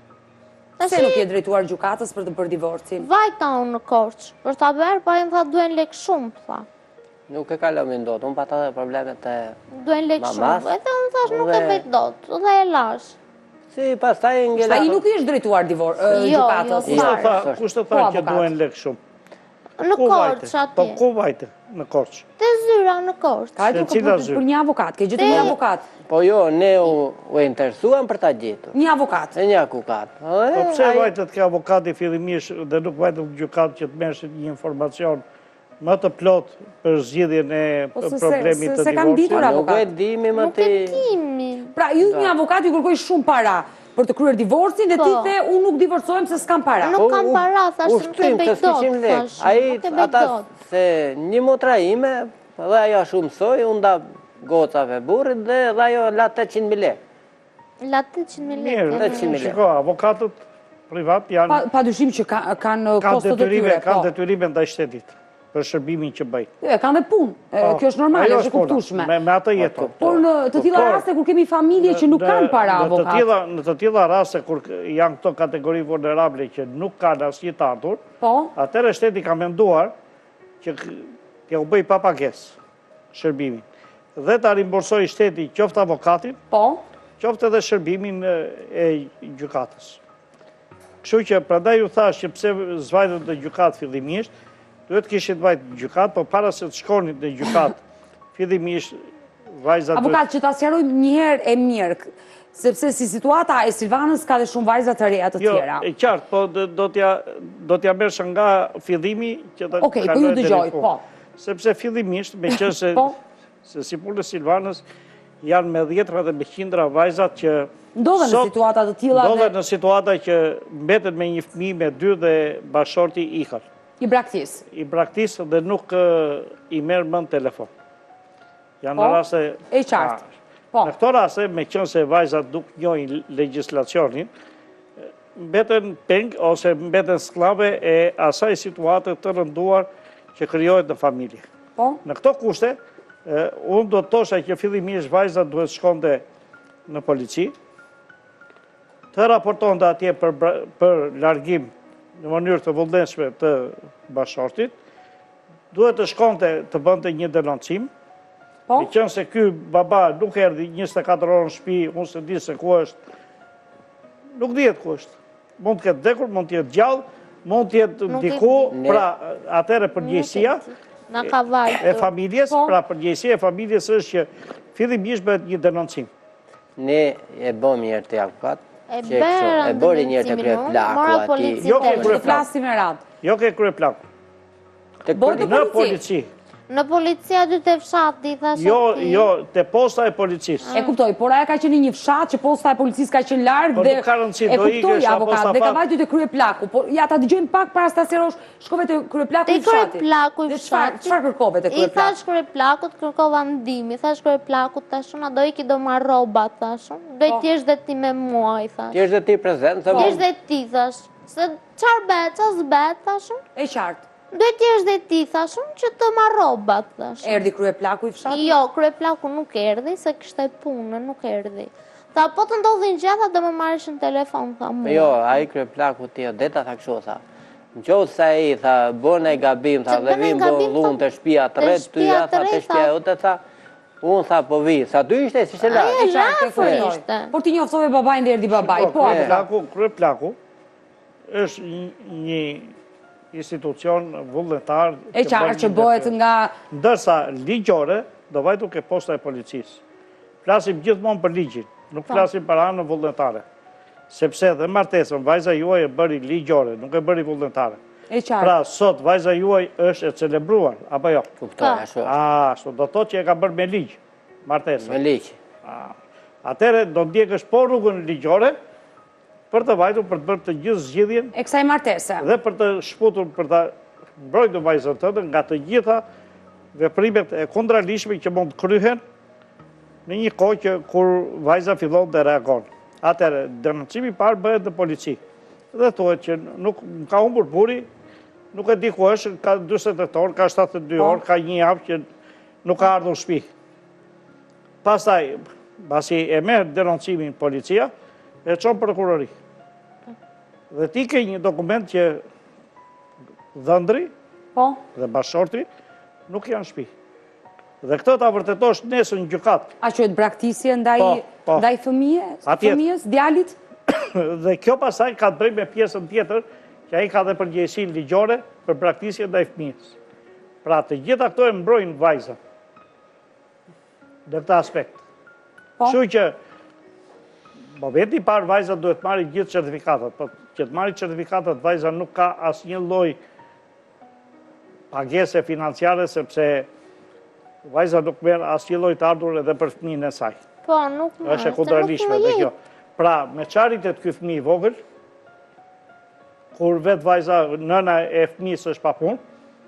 Se nuk je drejtuar gjukatës për të bërë divorcin? Vajta unë në Korç, për ta bërë, pa i më tha duen lek shumë, tha. Nuk e kalomin dot, unë pata dhe problemet e... Duen lek Mamas, shumë. Edhe unë thash nuk e dhe- vejt dot, dhe e lash. Si pastaj ngela... Ai nuk i është drejtuar divor, ë, Jo, gjukatës. jo, Kushtë fare. tha, kushtë tha Po, që avokat. duen lekë shumë? Në Ku vajte? Korç Po, atje. ku vajte në Korç? Te zyra në Korç. Ka ardhur Se cila për, zyrë? për një avokat, ke gjetur Te- një avokat. Po jo, ne u, u interesuam për ta gjetur. Një avokat. E një akukat. Po pse vajtet ke avokati fillimisht dhe nuk vajtet në gjykat që të merrshit një informacion më të plot për zgjidhjen e Po, se- problemit se- të se kanë ditur divorcit? Nuk e avokat. dimi më Nuk ti... e timi. Pra, ju një avokat ju kërkoj shumë para për të kryer divorcin dhe ti Po. the unë nuk divorcohem se s'kam para. Nuk kam u- para, thash u nuk e shtrim bej të dot, sfiqim lek. thash, Ai, nuk e bej ata, dot. se një motra ime, dhe ajo shumë soj, unë da gocave burrit dhe dhe ajo la tetëqind mijë lekë. La tetëqind mijë Mirë, lekë. tetëqind mijë lekë. shiko, avokatët privat janë... Pa, pa dyshim që ka, kanë Kanë kostot e detyrime, tyre. kanë Po. detyrime ndaj shtetit për shërbimin që bëjnë. E, kanë dhe punë. E, Po, Kjo është normale, ajo është e puna. kuptueshme. Me, me atë jeton. Por në të tilla Por, raste kur kemi familje që nuk në- kanë para në të avokat. tilla- Në të tilla raste kur k- janë këto kategori vulnerable që nuk kanë asnjë të ardhur, Po, atëherë shteti ka menduar që k- t'ja u bëj pa pagesë shërbimin. Dhe ta rimbursoj shteti qoftë avokatin, po, qoftë edhe shërbimin e, e gjykatës. Kështu që prandaj ju thash që pse zvajtët në gjykat fillimisht, duhet kishit vajtë në gjykat, po para se të shkonit në gjykat, fillimisht vajzat avokat që ta sqarojmë një herë e mirë, k- sepse si situata e Silvanës ka dhe shumë vajza të reja të Jo, tjera. e qartë, po do do t'ja do t'ja merresh nga fillimi që ta Okej, po kaloj ju deri dëgjoj, në fund. po. Sepse fillimisht, me qenë se Po. se si punë e Silvanës janë me dhjetra dhe me qindra vajzat që Ndodhen në sot situata të tilla ndodhen dhe në situata që mbeten me një fëmijë me dy dhe bashorti ikën. i braktis. I braktisë dhe nuk ë, i merr mend telefon. Janë Po, raste e qartë. Ah, Po. Në këto raste, me qenë se vajzat nuk njohin legjislacionin, mbeten peng ose mbeten sklave e asaj situate të rënduar që krijohet në familje. Po, Në këto kushte, e, unë do të tosha që fillimisht vajzat duhet shkonte në polici, të raportonte atje për, bra- për largim në mënyrë të vullnetshme të bashortit, duhet të shkonte të bënte një denoncim, po, me qenë se ky baba nuk erdhi njëzet e katër orë në shtëpi, unë se di se ku është, nuk dihet ku është. Mund të ketë vdekur, mund të jetë gjallë, mund të jetë Nuk e diku, di. pra atëre përgjegjësia Na ka e vajtur. familjes, Po. pra përgjegjësia e familjes është që fillimisht bëhet një denoncim. Ne e bëm një herë të avokat, E që kështu, bërë e bëri një herë të krye plaku Mora ati. polici Jo, të ke të krye flasim me radhë. Jo ke krye plaku. Tek Bërë polici. Në polici. polici. Në policia dy të fshati, thashë Jo, ti. jo, te posta e policisë. E kuptoj, por aja ka qenë një fshat që posta e policisë ka qenë largë Po dhe nuk ka rëndësi, e do kuptoj ikesh, apo avokat, sa dhe ka pak- vajtë te krye plaku. Por ja ta dëgjojmë pak para staserosh, shkove te krye plaku Te i fshatit. krye plaku i Dhe çfarë fshatit. çfarë kërkove te krye I plaku? thash krye plakut, kërkova ndihmë. I thash krye plakut, thashun, a do iki do marr rroba, thashun. Do i t'jesh dhe ti me mua, i thash. Ti është dhe ti prezent, se T'jesh dhe ti, thash. Se çfarë bet, ç'as bet, thashun. E qartë. Do t'jesh dhe ti, thashun, që të marr rroba, thash. Erdhi krye plaku i fshatit? Jo, krye plaku nuk erdhi, se kishte punë, nuk erdhi. Tha, po të ndodhin gjatha, do më marrësh në telefon, tha mua. Jo, a i krye plaku ti, deta tha kështu, tha. Në qovë se i, tha, bën e gabim, tha, Që dhe bën e vim gabim, bën lunë tha, të shpia të të ret, ty shtëpia ja, të tha, të ret, shpia tha. ute, tha, unë, tha, po vi, sa ty ishte, si shte Aja larë. e E qartë, e rafër kuptoj. ishte. Por ti njoftove babajnë dhe erdhi babai, po krye atë. plaku, krye plaku është një- një institucion vullnetar. E qartë që bëhet nga Ndërsa ligjore do vajtu ke posta e policisë. Flasim gjithmonë për ligjin, nuk flasim për anën vullnetare. Sepse dhe martesën, vajza juaj e bëri ligjore, nuk e bëri vullnetare. e qartë. Pra, sot vajza juaj është e celebruar, apo jo? Kuptoj, ashtu, A, ashtu, do të thotë që e ka bërë me ligj, martesën. me liqë. Atere do ndjekësh po rrugën ligjore për të vajtur për të bërë të gjithë zgjidhjen E kësaj martese. dhe për të shputur për të mbrojtur vajzën tënde nga të gjitha veprimet e kontralishme që mund të kryhen në një kohë që kur vajza fillon të reagon. Atëherë, denoncimi i parë bëhet në polici. Dhe thuhet që nuk ka humbur buri, nuk e di ku është, ka dyzet e tetë orë, ka shtatëdhjetë e dy orë, ka një javë që nuk ka ardhur në shtëpi. Pastaj, pasi e merr denoncimin policia, e çon prokurori. Dhe ti ke një dokument që dhëndri Po, dhe bashorti nuk janë në shtëpi. Dhe këtë ta vërtetosh nesër në gjykat. a quhet braktisje ndaj Po, po. ndaj fëmijës, Atjet. fëmijës, djalit? Dhe kjo pasaj ka të bëjë me pjesën tjetër, që ai ka dhe përgjegjësinë ligjore për braktisje ndaj fëmijës. Pra të gjitha këto e mbrojnë vajzën. Në këtë aspekt. Po. Kështu që momenti i parë vajza duhet marrë gjithë certifikatat, po që të marrë certifikatat vajza nuk ka asnjë lloj pagese financiare sepse vajza nuk merr asnjë lloj të ardhur edhe për fëmijën e saj. Po, nuk më Është e kontralishme dhe kjo. Pra, me çaritet ky fëmijë i vogël, kur vet vajza nëna e fëmijës është pa punë,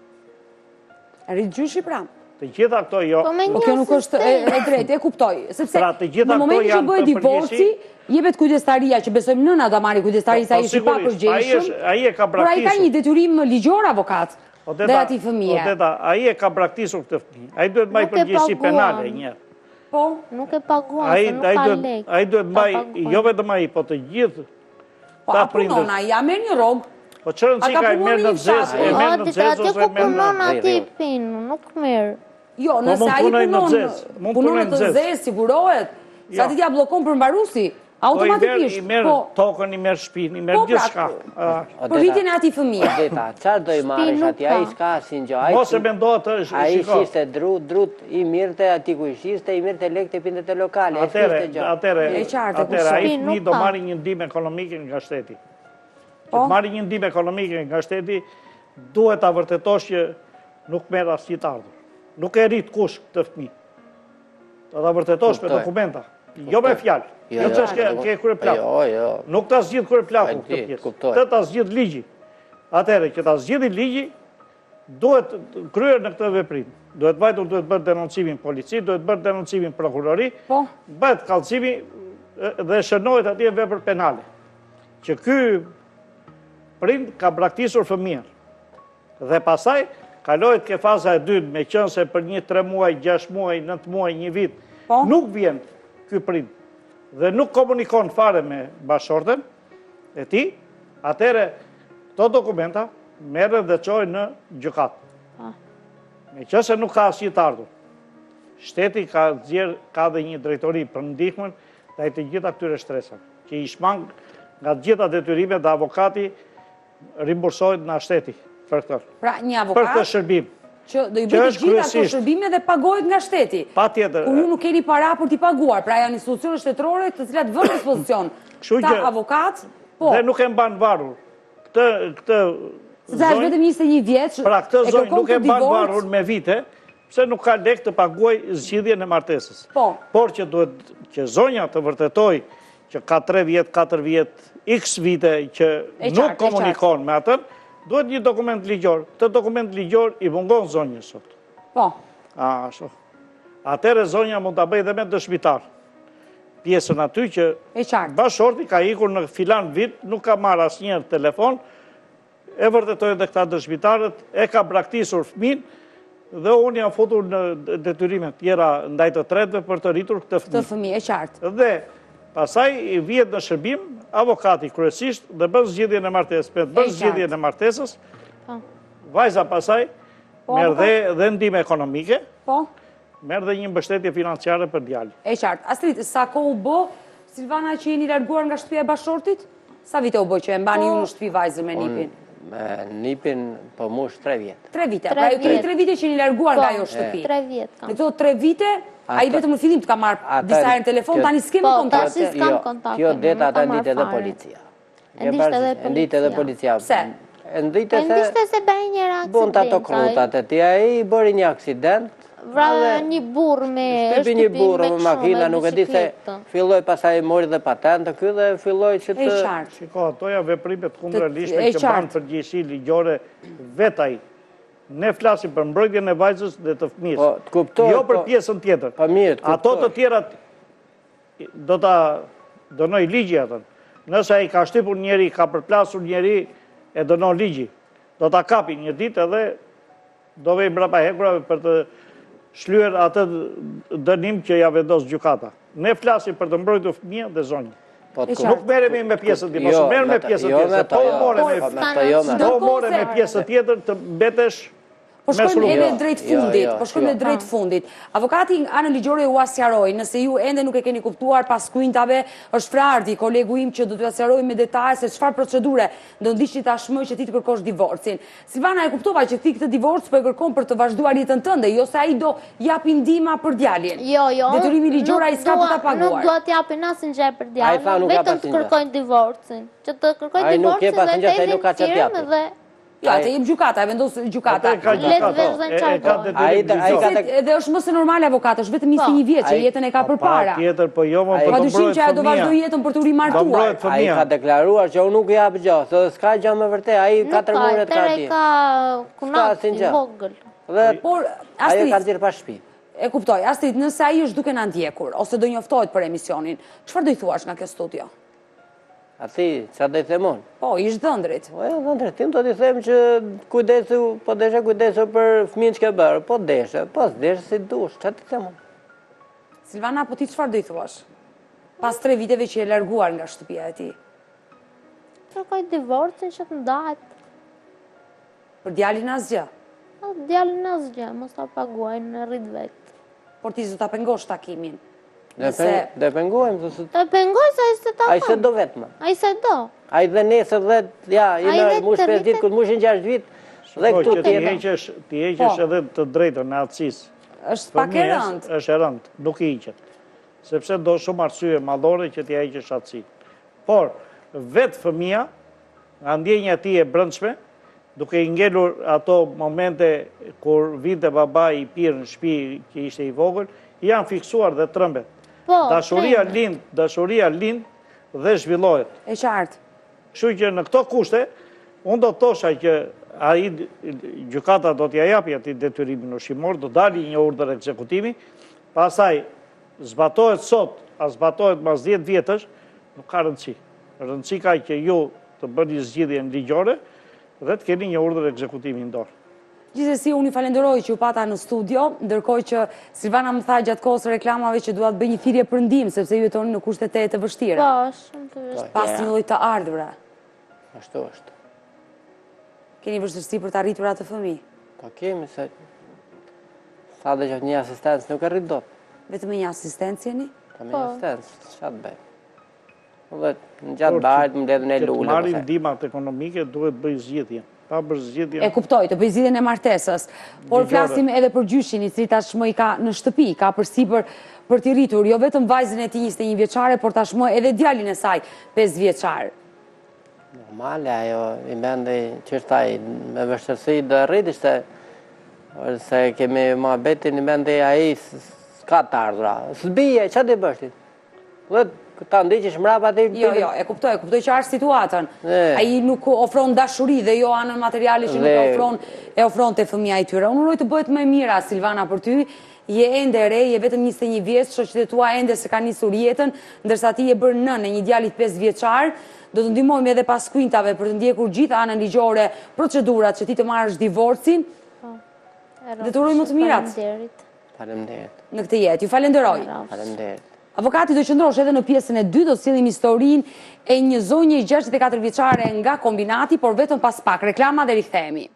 Rrit gjyshi pra. të gjitha këto jo. Po me Po një kjo nuk është e, sistem. e drejtë, e kuptoj. Sepse Pra, të gjitha në këto momentin që janë bëhet të divorci, jepet kujdestaria që besojmë nëna do marrë kujdestari sa Po, ishi pa sigurisht, ai përgjegjshëm. është- ai e ka Por ai ka braktisur. një detyrim ligjor avokat. O Dhe teta- ati fëmije. o teta, ai e ka braktisur këtë fëmijë. Ai duhet mbaj Nuk e përgjegjësi paguan. penale një. Po, Nuk e paguan, Ai se nuk ai ka duhet lek. ai duhet Ta mbaj paguan. jo vetëm ai, po të gjithë po ta a punon prindër. ai, ja merr një rrogë. Po çfarë A ka ka e punuar merr një në zezë, fshat? e O, merr në dita, zezë atje ose ku e merr punon në ati pinu, nuk merë. Jo, Po, nëse mund ai punoj në punon, zezë, mund punon punoj në në të zezë. zezë, sigurohet. Jo. Sa ti t'ja bllokon për mbarusi, Po i merr automatikisht. i merr Po, tokën, i merr shtëpinë, i merr Po, pra, gjithçka. Ah, për rritjen e atij fëmije. Deta, qarë do i marrësh nuk ati, a i ka. s'ka asin gjë. Mos e mendohet të A i shiko. shiste drut, drut, i mirëte, ati ku i shiste, i mirëte lek të pindet e lokale, e Atere, shiste gjë. atere, E qartë, atere, ku ai shtëpi fëmijë nuk do ka. marrë një ndihmë ekonomike nga shteti. Që Po. të marrë një ndihmë ekonomike nga shteti, duhet ta vërtetosh që nuk merr asnjë të ardhur. Nuk e rrit kush këtë fëmijë. Do ta vërtetosh me Kuptoj. dokumenta, jo me fjalë. Jo, Jo jo, ç'është ke jo, ke krye plak. Jo, jo. Nuk ta zgjidh krye plaku E di, këtë pjesë. kuptoj. Këtë ta zgjidh ligji. Atëherë që ta zgjidhi ligji, duhet kryer në këtë veprim. Duhet vajtur, duhet bërë denoncimin polici, duhet bërë denoncimin prokurori, Po, bëhet kallëzimi e, dhe shënohet atje vepër penale. Që ky prind ka braktisur fëmijën. Dhe pasaj kalohet ke faza e dytë, me qenë se për një tre muaj, gjashtë muaj, nëntë muaj, një vit, Po. nuk vjen ky prind dhe nuk komunikon fare me bashorten e ti, atëre këto dokumenta merren dhe çohen në gjykat. Me qenë se nuk ka asnjë të ardhur. Shteti ka zgjer ka dhe një drejtori për ndihmën ndaj të gjitha këtyre shtresave, që i shmang nga të gjitha detyrimet dhe avokati rimbursohet nga shteti për këtë. pra një Për këtë avokat shërbim. që do i që bëjë të është gjitha këto kryesisht. shërbime dhe pagohet nga shteti. Patjetër. Kur ju nuk keni para për t'i paguar, pra janë institucione shtetërore të cilat vënë dispozicion. Kështu Ta që- avokat, po, Dhe nuk e mban varur. Këtë këtë sepse është vetëm njëzet e një vjeç. pra këtë e zonjë kërkon nuk e këtë mban divorc. varur me vite, pse nuk ka lek të paguaj zgjidhjen e martesës. Po. Por që duhet që zonja të vërtetoj që ka tre vjet, katër vjet, x vite që E nuk qartë, e komunikon me atën, duhet një dokument ligjor. Këtë dokument ligjor i mungon zonjës sot. Po. A, ashtu. Atëre zonja mund ta bëjë edhe me dëshmitar. Pjesën aty që E qartë. bashorti ka ikur në filan vit, nuk ka marrë asnjëherë telefon, e vërtetoi edhe këta dëshmitarët, e ka braktisur fëmin, dhe unë jam futur në detyrime tjera ndaj të tretëve për të rritur këtë Të fëmijë. fëmijë, e qartë. Dhe pasaj i vjet në shërbim avokati kryesisht dhe bën zgjidhjen e martesës. Për të bën E zgjidhjen e martesës, Po. vajza pasaj Po, merr avokat? dhe dhe ndihmë ekonomike, Po. merr dhe një mbështetje financiare për djalin. E qartë. Astrid, sa kohë u bë, Silvana, që jeni larguar nga shtëpia e bashortit? Sa vite u bë që e mbani ju në shtëpi vajzën me nipin? Me nipin për mush tre vjetë. Tre vite. Tre Pra ju keni vjet. tre vite që jeni larguar nga Po, ajo shtëpi. tre vjet kam. Në këto tre vite, ai vetëm në fillim të ka marrë Ata- disa herë në telefon, kjo- tani s'kemi Po, kontakte. tash s'kam kontakte, Jo, det nuk ata kam marrë ndit edhe fare. policia. E ndishte edhe E ndit edhe policia. policia. Pse? E ndit E se ndishte se bëj njëra bon të ato aksident. krutat e ti, a i bëri një aksident. Vra një burr me Shtypi një burë me makina, nuk e di se filloj pasaj mori dhe patentë ky dhe filloj që E të... qartë. Shiko, ato janë veprimet e kundërlishme që qartë. banë përgjegjësi ligjore vetaj. Ne flasim për mbrojtjen e vajzës dhe të fëmijës. Po, të kuptoj, Jo për po- pjesën tjetër. Po mirë, të Ato kuptoj. të tjerat do ta dënoj ligji atën. Nëse ai ka shtypur njeri, ka përplasur njeri, e dënon ligji. Do ta kapi një ditë edhe do vej mbrapa hekurave për të shlyer atë dënim që ja vendos gjykata. Ne flasim për të mbrojtur fëmijën dhe zonjën. Po, të E kuptoj. Nuk merremi me pjesën tjetër, mos Jo, u merr me me ta- pjesën jo, tjetër. me se ta, Po jo. more Po, me me ta, jo, me ta. po more me pjesën tjetër të mbetesh Po me shkojmë sulm. edhe Jo, drejt jo, fundit, jo, po shkojmë edhe jo. drejt fundit. Avokati anë ligjore ju asjaroj, nëse ju ende nuk e keni kuptuar pas kuintave, është Frardi, kolegu im që do t'ju asjaroj me detaje se çfarë procedure do ndiqni tashmë që ti të kërkosh divorcin. Silvana, e kuptova që ti këtë divorc po e kërkon për të vazhduar jetën tënde, jo se ai do japi ndihma për djalin. Jo, jo. Detyrimi ligjor ai nuk s'ka për ta dua- Nuk paguar. dua t'japin asnjë gjë për Ai tha djalin, nuk jap vetëm të asnjë gjë. kërkojnë divorcin. Që të kërkojnë Ai nuk divorcin jep asnjë gjë, se ai nuk ka çfarë firmë t'japi. dhe Jo, atë jem gjykata, e vendos gjykata. Atë ka Le të gjykatë, vëzhgojnë e- e çfarë ka do. detyrim Ai- ai gjykatë. ka Se- Edhe është më se normale avokat, është vetëm njëzet e një vjeç, që Ai- jetën e ka për para. Tjetër, po jo më Ai- për Pa të dyshim që ajo do mbrojtur vazhdoj fëmia. jetën për të Do rimartuar. mbrojt Ai fëmia. ka deklaruar që unë nuk jap gjë, se s'ka gjë më vërtet, ai Nuk katër ka, muret ka tere atje. ka kunat asnjë i gjë. vogël. Dhe Por, ajo ka Astrid, nxjerr pa shtëpi. e kuptoj, Astrid, nëse ai është duke na ndjekur, ose do njoftohet për emisionin, çfarë do i thuash nga kjo studio? A ti, çfarë do i them unë? Po, ish dhëndrit. Po jo, në drejtim do t'i them që kujdesu, po deshe kujdesu për fëmijën që ke bërë, po deshe, po s'deshe si dush, çfarë t'i them unë? Silvana, po ti çfarë do i thuash? Pas tre viteve që je larguar nga shtëpia e tij. Kërkoj divorcin që të ndahet. Për djalin asgjë. Po, djalin asgjë, mos ta paguajnë në rrit vetë. Por ti do ta pengosh takimin. Dhe Nëse pen- Dhe pengohem, se s- Ta pengoj se ai se ta ai se thon. do vetëm. Ai se do. Ai dhe nesër dhe, ja, i Ai në dhe mush të pesë ditë, vitet- kur mushin gjashtë vit, dhe Po, këtu që ti tjetër. heqesh, ti heqesh Po. edhe të drejtën në atësisë. është pak e Fëmijës rëndë. është e rëndë, nuk i hiqet. Sepse do shumë arsye madhore që ti heqesh atësi. Por, vetë fëmia, nga ndjenja e tij e brendshme, duke i ngelur ato momente kur vinte baba i pirë në shtëpi që ishte i vogël, janë fiksuar dhe trembet. Po, Dashuria trembet. lind, dashuria lind dhe zhvillohet. E qartë. Kështu që në këto kushte, unë do të thosha që ai gjykata do t'ja japi atij detyrimin ushqimor, do dali një urdhër ekzekutimi, pastaj zbatohet sot, a zbatohet mas dhjetë vjetësh, nuk ka rëndësi. Rëndësi ka që ju të bëni zgjidhjen ligjore dhe të keni një urdhër ekzekutimi në dorë. Gjithsesi, unë i falenderoj që u pata në studio, ndërkohë që Silvana më tha gjatë kohës së reklamave që dua të bëj një thirrje për ndihmë, sepse ju jetoni në kushte të të vështira, Po, shumë të vështirë. pas një lloj të ardhurë. Ashtu është. Keni vështirësi për të arritur atë fëmijë, Po kemi se sa dhe që një asistencë nuk e rrit dot. vetëm me një asistencë jeni? Po me Po. një asistencë, çfarë bëj? Dhe në gjatë bajt më mbledhën e Që të lule. marrin pastaj. ndihmat ekonomike duhet bëj zgjidhje. Pa bërë zgjidhje. E kuptoj, të bëj zgjidhjen e martesës, por Ligjore. flasim edhe për gjyshin i cili tashmë i ka në shtëpi, ka përsipër për t'i rritur, jo vetëm vajzën e tij njëzet e një vjeçare, por tashmë edhe djalin e saj pesë vjeçar. Normale, ajo i mendi që është ai me vështirësi do rrit, ishte Se kemi ma betin në mende a i s'ka të ardhra. S'bije, që të bështit? Dhe ta ndiqish mrapa të... Jo, jo, e kuptoj, e kuptoj që është situatën. A i nuk ofron dashuri dhe jo anën materiali që nuk ofron, e ofron të fëmija i tyre. Unë uroj të bëhet më mira, Silvana, për ty. Je ende re, je vetëm njëzet e një vjeç, shoqet e tua ende se ka nisur jetën, ndërsa ti je bërë nën e një djalit pesë vjeçar. Do të ndihmojmë edhe pas kuintave për të ndjekur gjithë anën ligjore, procedurat që ti të marrësh divorcin. Dhe të uroj më të mirat. Faleminderit. Në këtë jetë, ju falenderoj. Faleminderit. Avokati do qëndrosh edhe në pjesën e dy, do të sillim historinë e një zonje gjashtëdhjetë e katër vjeçare nga kombinati, por vetëm pas pak reklama dhe rikthehemi.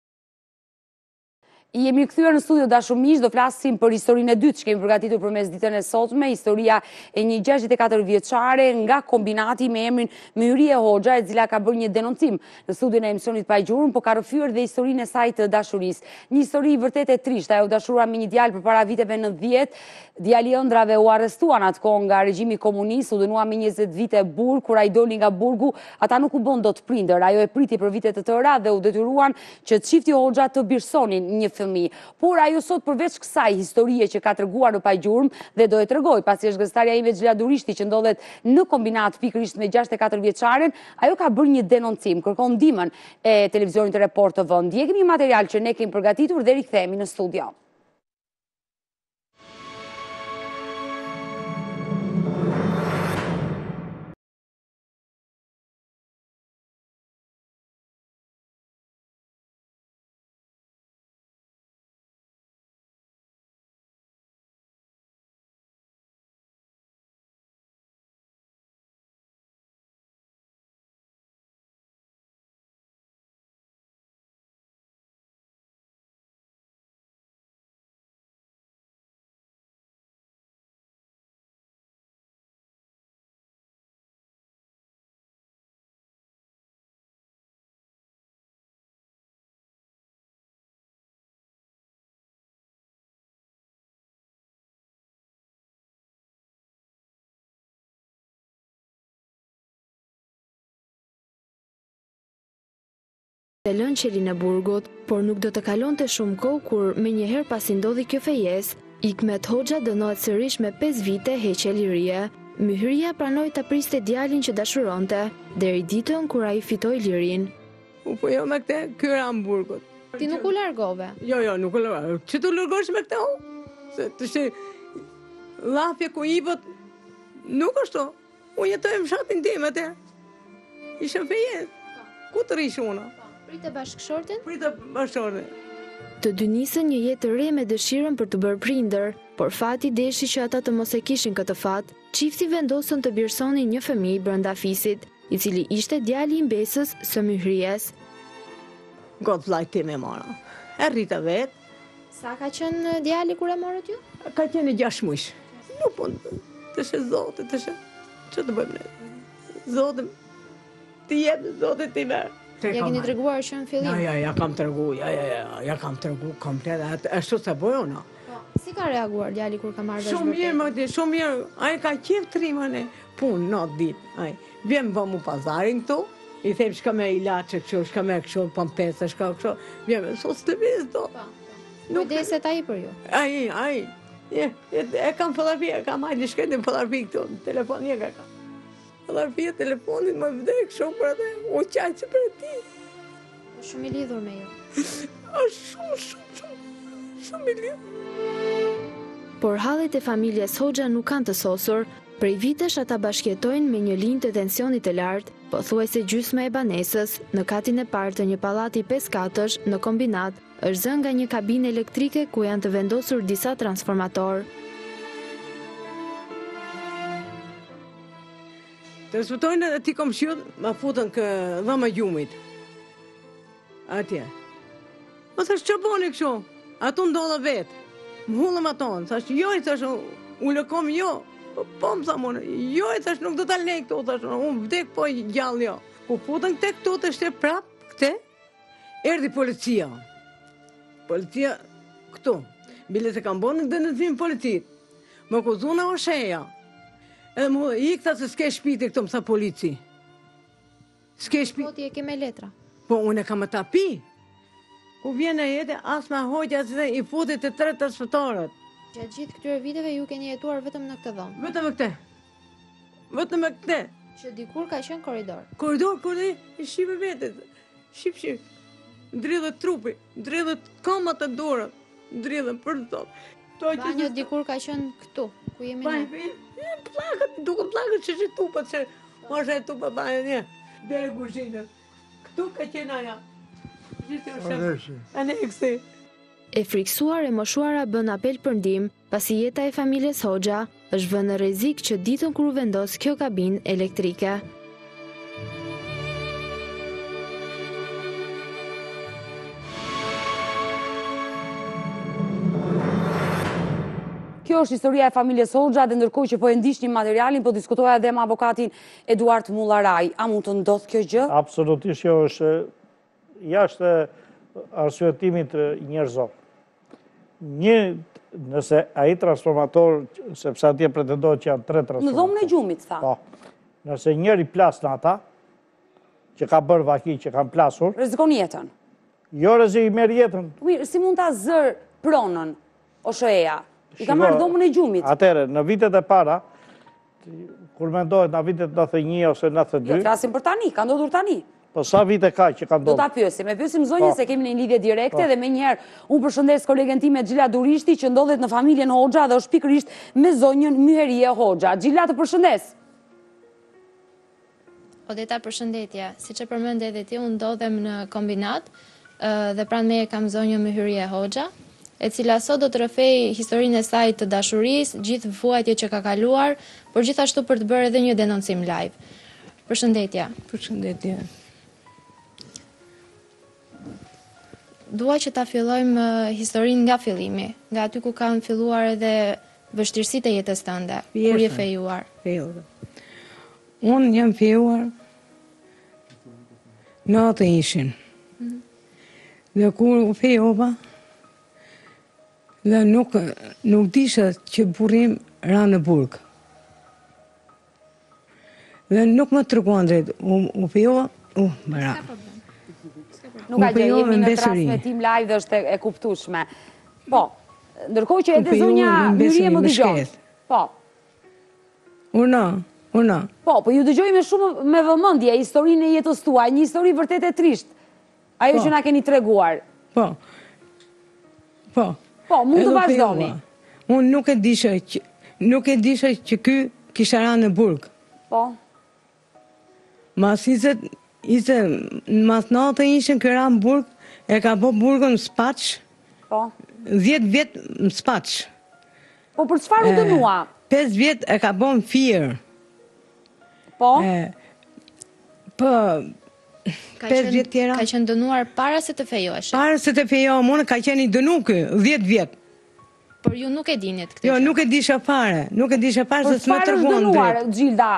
I jemi kthyer në studio dashur miq, do flasim për historinë e dytë që kemi përgatitur për mes ditën e sotme, historia e një gjashtëdhjetë e katër vjeçare nga kombinati me emrin Myrie Hoxha, e cila ka bërë një denoncim në studion e emisionit Pa Gjurmë, por ka rrëfyer dhe historinë e saj të dashurisë. Një histori vërtet e trishtë, ajo dashura me një djalë përpara viteve nëntëdhjetë, djali i ëndrave u arrestuan atkohë nga regjimi komunist, u dënuan me njëzet vite burg, kur ai doli nga burgu, ata nuk u bën dot prindër, ajo e priti për vite të tëra dhe u detyruan që çifti Hoxha të birsonin një fëmijë. Por ajo sot përveç kësaj historie që ka treguar në Pa Gjurmë dhe do e tregoj pasi është gëztarja ime Xhela Durishti që ndodhet në kombinat pikërisht me gjashtëdhjetë e katër vjeçaren, ajo ka bërë një denoncim, kërkon ndihmën e televizionit Report T V. Ndjekim një material që ne kemi përgatitur dhe rikthehemi në studio. Të lënë qelin e burgut, por nuk do të kalonte shumë kohë kur me njëherë pasi ndodhi kjo fejes, Hikmet Hoxha dënohet sërish me pesë vite heqje lirie. Myhria pranoi ta priste djalin që dashuronte, deri ditën kur ai fitoi lirin. Po jo me këtë kyra në burgut. Ti nuk u largove? Jo, jo, nuk u largove. Që të largosh me këtë u? Se të shi lafje ku i bët, nuk është to. Unë jetoj në fshatin tim atë. Ishëm fejes. Ku të rish una? Pritë bashkëshortin? Pritë bashkëshortin. Të dy nisën një jetë të re me dëshirën për të bërë prindër, por fati deshi që ata të mos e kishin këtë fat. Çifti vendosën të birsonin një fëmijë brenda fisit, i cili ishte djali i mbesës së Myhries. God vllajti me mora. E rrita vet. Sa ka qenë djali kur e morët ju? Ka qenë gjashtë muaj. Nuk po të shë zotë, të shë. Që të bëjmë ne? Zotë, ti jep zotë ti merë. Ja keni treguar që në fillim? Ja, ja, ja kam tregu, ja, ja, ja, ja kam tregu komplet, ashtu se bojona. Si ka reaguar djali kur ka marrë vesh Shumë mirë, më di, shumë mirë, ai ka qef trimën e punë, not ditë, ai. Vjem bë mu pazarin këtu, i them shka me ilaçe kështu, shka me kështu, pampesa, shka kështu, vjem, sos të vizë do. Nuk dhe se ta i për ju? Ai, ai, e, e, e kam fotografi, e kam hajtë shketin fotografi këtu, në telefon një ka kam. Fotografia telefonit më vdek shumë për atë, u qaqë për ti. Shumë i lidhur me ju. Shumë, shumë, shumë, shumë i lidhur. Por hallet e familjes Hoxha nuk kanë të sosur. Prej vitesh ata bashkjetojnë me një linjë të tensionit të lartë, pothuajse gjysma e banesës, në katin e parë të një pallati pesë katësh në kombinat, është zënë nga një kabinë elektrike ku janë të vendosur disa transformator. Të zbutojnë edhe ti kom shiut, ma futën kë dhama gjumit. Atje. Po thash që boni kështu? Atu ndodha vetë. Më hullëm aton. Thash, jo, i thash, u lëkom, jo. Po, po më thamone, jo, i thash, nuk do t'a lej këtu, thash, unë vdek po gjallë, jo. Ku futën këte këtu të shte prap, këte, erdi policia. Policia, këtu. Bile se kam bonë në dënëzim policit. Më kuzuna o sheja. Edhe mu, i këta se s'ke shpiti këto, më tha polici. S'ke shpiti. Po ti e ke me letra? Po, unë e kam të api. Ku vjen e jetë, as ma hoqja se i futit të tre të shpëtarët. Gjatë gjithë këtyre viteve ju keni jetuar vetëm në këtë dhomë. Vetëm me këtë. Vetëm me këtë. Që dikur ka qenë korridor. Korridor, korridor, i shipe vetet. Ship, ship. Ndridhet trupi, ndridhet kamat e dorët, ndridhen për tot. Banjo dikur ka qenë këtu, ku jemi ne. Banjo, plakët, duke plakët që që tupat, që moshe e tupa banjo një. Dere kushinën. Këtu ka qenë aja. Aneksi. E friksuar e moshuara bën apel për ndihmë, pasi jeta e familjes Hoxha është vënë në rrezik që ditën kur u vendos kjo kabinë elektrike. Kjo është historia e familjes Hoxha dhe ndërkohë që po e ndiqni materialin, po diskutoja edhe me avokatin Eduard Mullaraj. A mund të ndodh kjo gjë? Absolutisht kjo është jashtë arsyetimit njerëzor. Një, nëse ai transformator, sepse atje pretendohet që janë tre transformator. Në dhomën e gjumit, tha. Po. Nëse njëri plas në ata, që ka bërë vaki, që kanë plasur. Rrezikon jetën. Jo rrezik, merr jetën. Mirë, si mund ta zër pronën O S H E-ja? I ka marrë dhomën e gjumit. Atëre, në vitet e para, kur mendohet në vitet nëntëdhjetë e një ose nëntëdhjetë e dy. Jo, flasim për tani, ka ndodhur tani. Po sa vite ka që ka ndodhur? Do ta pyesim, e pyesim zonjën se kemi në lidhje direkte dhe menjëherë unë përshëndes kolegen time Xhila Durishti që ndodhet në familjen Hoxha dhe është pikërisht me zonjën Myherie Hoxha. Xhila, të përshëndes. Odeta, përshëndetje. Siç e përmend edhe ti, unë ndodhem në kombinat dhe pranë meje kam zonjën Myherie Hoxha, e cila sot do të rrëfej historinë e saj të dashurisë, gjithë vuajtjet që ka kaluar, por gjithashtu për të bërë edhe një denoncim live. Përshëndetje. Përshëndetje. Dua që ta fillojmë historinë nga fillimi, nga aty ku kanë filluar edhe vështirësitë e jetës tënde, kur je fejuar. Fejuar. Unë jam fejuar në atë ishin. Dhe kur u fejova, dhe nuk, nuk disha që burim ra në burg. Dhe nuk më treguan drejt, u, u fejova, u, më ra. Nuk ka gjë, jemi në transmetim live dhe është e kuptueshme. Po, ndërkohë që edhe zonja Myherie më dëgjon. Po. Una, una. Po, po ju dëgjoj me shumë me vëmendje historinë e jetës tuaj, një histori vërtet e trisht. Ajo që na keni treguar. Po. Po. Po, mund të vazhdoni. Unë nuk e disha që nuk e disha që ky kisha rënë në burg. Po. Mas ishte ishte mas natë ishin ky ra në burg, e ka bë burgun Spaç. Po. dhjetë vjet në Spaç. Po për çfarë u dënua? pesë vjet e ka bën Fier. Po. Po. pesë vjet tjera. Ka qenë dënuar para se të fejohesh. Para se të fejohem, unë ka qenë i dënuar ky dhjetë vjet. Por ju nuk e dinit këtë. Jo, nuk e disha fare, nuk e disha fare se s'më treguan drejt. Gjilda.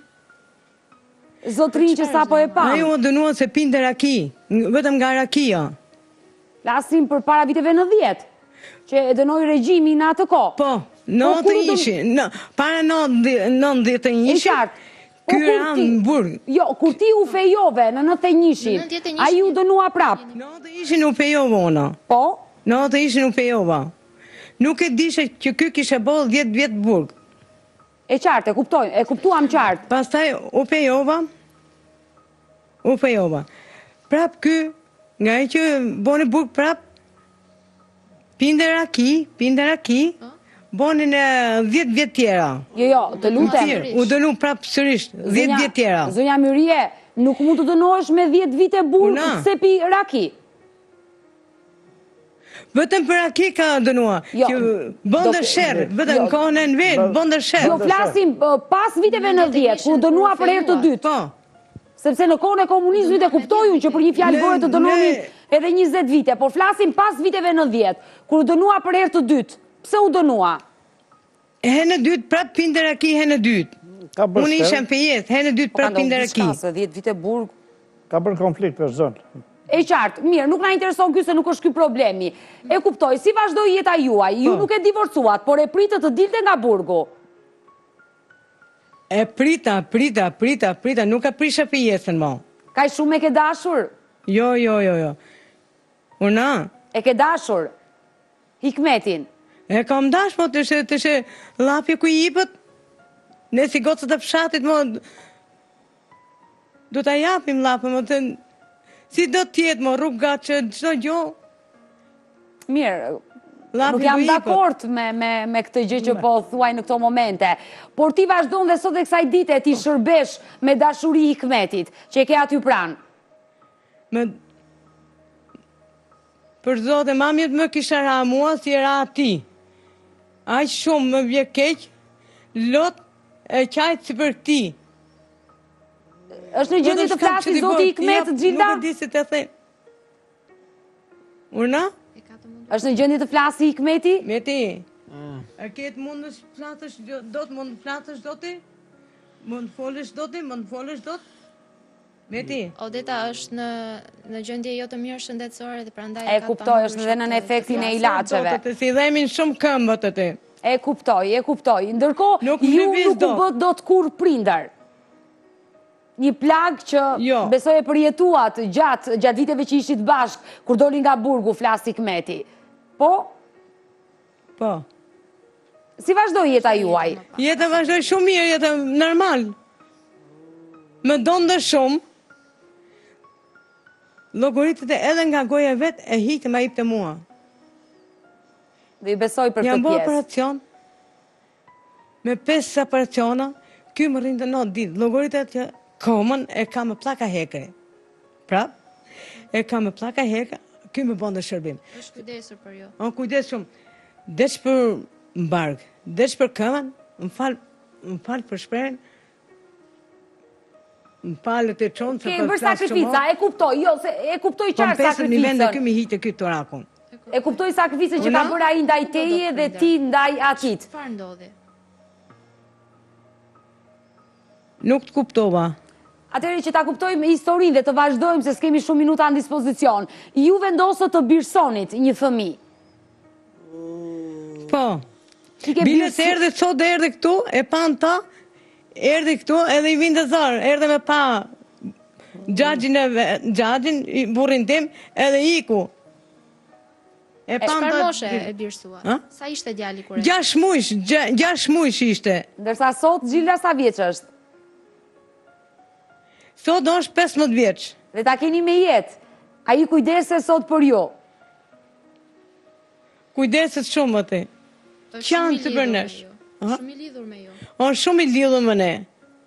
Zotrin që sa po e pa. Ajo u dënuan se pinte raki, vetëm nga rakia. Lasim për para viteve nëntëdhjetë, që e dënoi regjimi në atë kohë. Po, nëntë ishin, në, para nëntëdhjetë e një ishin, ky ran në burg. Jo, kur ti u fejove në nëntëdhjetë e njëshin, a ju dënua prap? Nëntë ishin u fejova ona. Po? Nëntë ishin u fejova. Nuk e dishe që ky kishe bërë dhjetë vjet burg. E qartë, e kuptoj, e kuptuam qartë. Pastaj u fejova, u fejova. Prap ky, nga e që boni burg prap, pinde raki, pinde raki, boni në dhjetë vjet tjera. Jo, jo, të lutem. U dënu prap sërish, dhjetë vjet tjera. Zonja Myherie, nuk mund të dënohesh me dhjetë vite burg se pi raki. Vetëm për raki ka dënua, që bëndër shërë, vetëm kohën e në vetë, bëndër shërë. Jo, flasim pas viteve nëntëdhjetë, kur dënua për herë të dytë. Sepse në kohën e komunizmit e kuptojun që për një fjalë gore të dënonin edhe njëzet vite, por flasim pas viteve nëntëdhjetë, kur dënua për herë të dytë. Pse u dënua? Herë në dytë, prap pinde raki herë në dytë. Unë ishem fejet, herë në dytë, prap pinde raki. dhjetë vite burg. Ka bërë konflikt për zonë. E qartë, mirë, nuk na intereson ky se nuk është ky problemi. E kuptoj, si vazhdoi jeta juaj? Ju nuk e divorcuat, por e pritët të dilte nga burgu. E prita, prita, prita, prita, nuk e prisha për jetën, mo. Ka shumë me ke dashur? Jo, jo, jo, jo. Una? E ke dashur? Hikmetin? E kam dash, mo të shë, të shë lapje ku i ipët. Ne si gocët e fshatit, mo, do t'a japim lapë, mo të... Si do t'jetë, mo, rruga që çdo gjo. Mirë, Lapi nuk jam ku ipët. dakord me, me, me këtë gjë që po thuaj në këto momente. Por ti vazhdon dhe sot e kësaj dite ti shërbesh me dashuri Hikmetit, që e ke aty pranë. Me... Për zote, ma mirë më kisha ra mua si e ra ti. Aq shumë më vje keq, lot e qajtë si për ti. Është në gjendje të flasi zoti Hikmet Xhilda? Nuk e di si të them. Urna? Është në gjendje të flasi Hikmeti? Meti. A ketë mundësh flasësh do të mund flasësh do ti? Mund folësh do ti? Mund folësh do të? Meti. Odeta është në në gjendje jo të mirë shëndetësore dhe prandaj E kuptoj, është dhe në efektin e ilaçeve. Të si dhemin shumë këmbët të ti. E kuptoj, e kuptoj. Ndërkohë, ju nuk u bët do të kur prindër. Një plag që besoj e përjetuat gjatë gjatë viteve që ishit bashkë, kur doli nga burgu flas Hikmeti. Po? Po. Si vazhdoj jeta juaj? Jeta vazhdoj shumë mirë, jeta normal. Më donë dhe shumë, llogaritët e edhe nga goja vetë e hikë ma ipte mua. Dhe i besoj për këtë Jam bo pjesë. operacion, me pesë operaciona, ky më rrinë të notë ditë. Llogaritët që komën e ka me plaka hekre. Prap, e ka me plaka hekre, ky më bëndë shërbim. Është kujdesur për ju. O, kujdes shumë. Desh për mbarg, desh për këmën, më falë, më falë për shprehen, më falë të çonë, Ke bërë sakrifica, e kuptoj, jo, se e kuptoj qartë sakrifisën. Po në vend e ky sakrificën. mi hitë ky torakun. E kuptoj sakrificën që ka bërë ai ndaj teje dhe ti ndaj atit. Çfarë ndodhi? Nuk të kuptova. Atëherë që ta kuptojmë historinë dhe të vazhdojmë se s'kemi shumë minuta në dispozicion. Ju vendosët të birsonit një fëmijë. Po. Bile se erdhe sot dhe erdhe këtu, e pan ta, erdhe këtu edhe i vindë zarë, erdhe me pa gjagjin e gjagjin, burrin tim, edhe iku. E çfarë moshe e birsua? Sa ishte djali kur e? Gjash mujsh, gjash mujsh ishte. Ndërsa sot Xhilda sa vjeç është? Sot është pesëmbëdhjetë vjeç. Dhe ta keni me jetë. Ai kujdeset sot për ju. Kujdeset shumë atë. Qanë të për nesh. Shumë i lidhur me ju. O, shumë i lidhur me ne.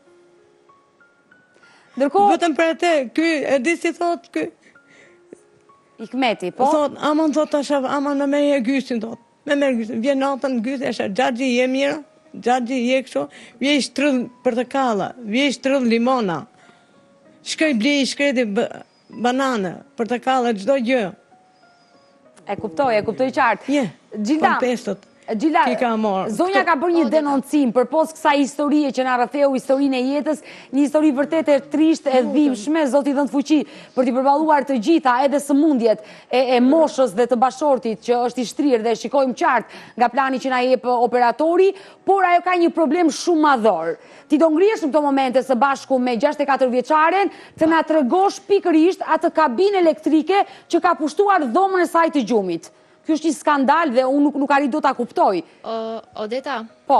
Ndërkohë... Vetëm për atë, ky, e di si thot, ky... Hikmeti, po? Thot, aman thot, asha, aman me merje gysin, thot. Me merje gysin. Vjen natën gysin, asha, gjagji je mira, gjagji je kështu, vje i shtrëll portokalla, vje i shtrëll limona. Shkoj blej, shkreti banane, portokalla, çdo gjë. E kuptoj, e kuptoj qartë. Je, Xhilda, pestot. Gjila, zonja ka bërë një denoncim për pos kësa historie që nga rrëfeu historinë e jetës, një histori vërtet e trisht e dhimbshme, zoti dhënë fuqi për t'i përballuar të gjitha edhe sëmundjet e, e moshës dhe të bashortit që është i shtrirë dhe shikojmë qartë nga plani që na jep operatori, por ajo ka një problem shumë madhor. Ti do ngrihesh në këto momente së bashku me gjashtëdhjetë e katër vjeçaren të na tregosh pikërisht atë kabinë elektrike që ka pushtuar dhomën e saj të gjumit. Ky është një skandal dhe unë nuk, nuk arrit do ta kuptoj. O, Odeta? Po.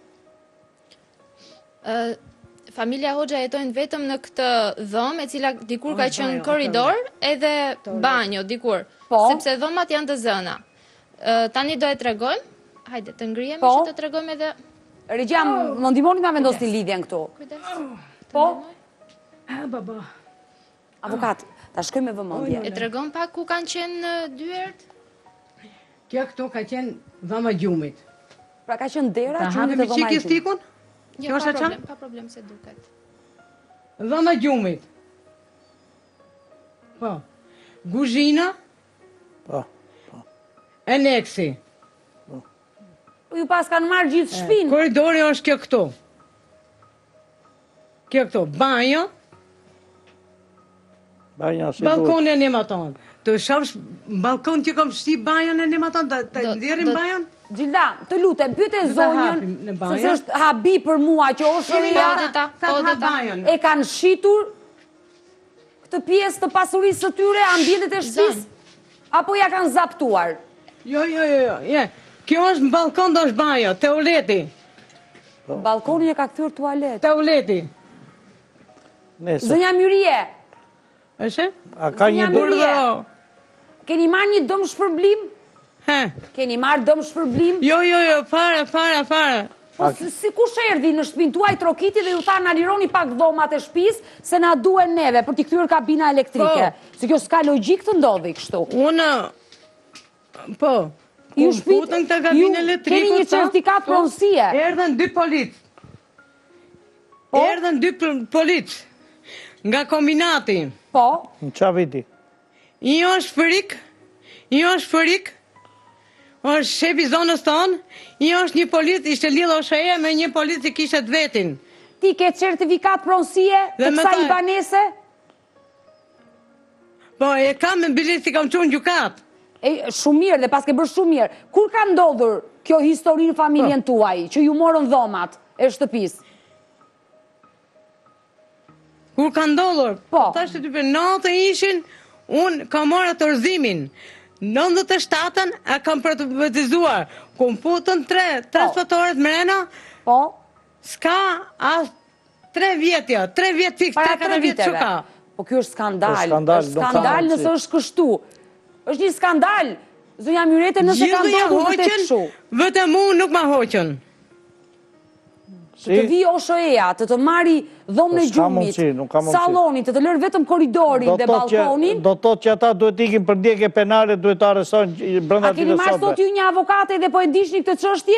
Uh, familja Hoxha jetojnë vetëm në këtë dhomë, e cila dikur ka qenë korridor, edhe banjo dikur. Po. Sepse dhomat janë të zëna. Uh, tani do e tregojmë. Hajde, të ngrihemi po. që të tregojmë edhe... Regjia, më ndihmoni ma vendosni lidhjen këtu. Kujdes. Po. Baba. Avokat, ta shkoj me vëmendje. E tregon pak ku kanë qenë dyert? Kjo këto ka qenë dhama gjumit. Pra ka qenë dera Ta gjumit hapim e i dhoma e qiki gjumit. stikun? Jo, Kjo pa është problem, qa? pa problem se duket. Dhama gjumit. Po. Guzhina. Po. Aneksi. Ju pas kanë marrë gjithë shtëpinë. Korridori është kjo këtu. Kjo këtu. Banjo. Banja si duhet. Balkoni e nematon. Të shafsh balkon që kam shti banjon e nematon, të, të ndjerim banjon? Gjilda, të lutem, pyete ta zonjën, hapim në banjo. se është habi për mua që Oshoria e kanë shitur këtë pjesë të pasurisë së tyre, ambientet e shtëpisë. Apo ja kanë zaptuar? Jo, jo, jo, jo, je. Kjo është në balkon do është bajo, teoleti. Balkonin e ka këthyrë tualet. Teoleti. Zënja Myrie. Eshe? A ka një Myrie. Keni marrë një dëm shpërblim? He? Keni marrë dëm shpërblim? Jo, jo, jo, fare, fare, fare. Po si kush erdhi në shtëpinë tuaj trokiti dhe ju tha na lironi pak dhomat e shtëpisë se na duhen neve për t'i kthyer kabina elektrike. Se kjo s'ka logjik të ndodhi kështu. Unë po. Ju shpitën këtë kabinë elektrike. Keni një certifikat pronësie. Erdhën dy polic. Erdhën dy polic nga kombinati. Po. Në qa viti? I është fërik, i është fërik, është shefi zonës tonë, i është një polic, ishte lidhë osheje me një polic i kishe të vetin. Ti ke certifikat pronësie të kësa i banese? Po, e kam në bilet si kam qonë gjukat. Shumë mirë dhe pas ke bërë shumë mirë. Kur ka ndodhur kjo histori në familjen tuaj, që ju morën dhomat e shtëpis? Kur ka ndodhur? Po. Ta shtë të për natë ishin, unë kam marrë të rëzimin. nëntëdhjetë e shtatën e kam privatizuar. Kum putën tre, tre sfatoret mrena, s'ka as tre vjetja, tre vjetë fix, tre katër vjetë që ka. Po kjo është skandal, është skandal nëse është kështu. është një skandal, zonja Myrete nëse ka ndodhur të të kështu. Vëtë mu nuk ma hoqën. Të vi oshoeja, të të marri dhomën e gjumit, salonin, të të lërë vetëm koridorin dhe balkonin. Do të që ata duhet ikin për ndjekje penale, duhet të arrestojnë brenda A keni marrë sot ju një avokate dhe po e dishni këtë çështje?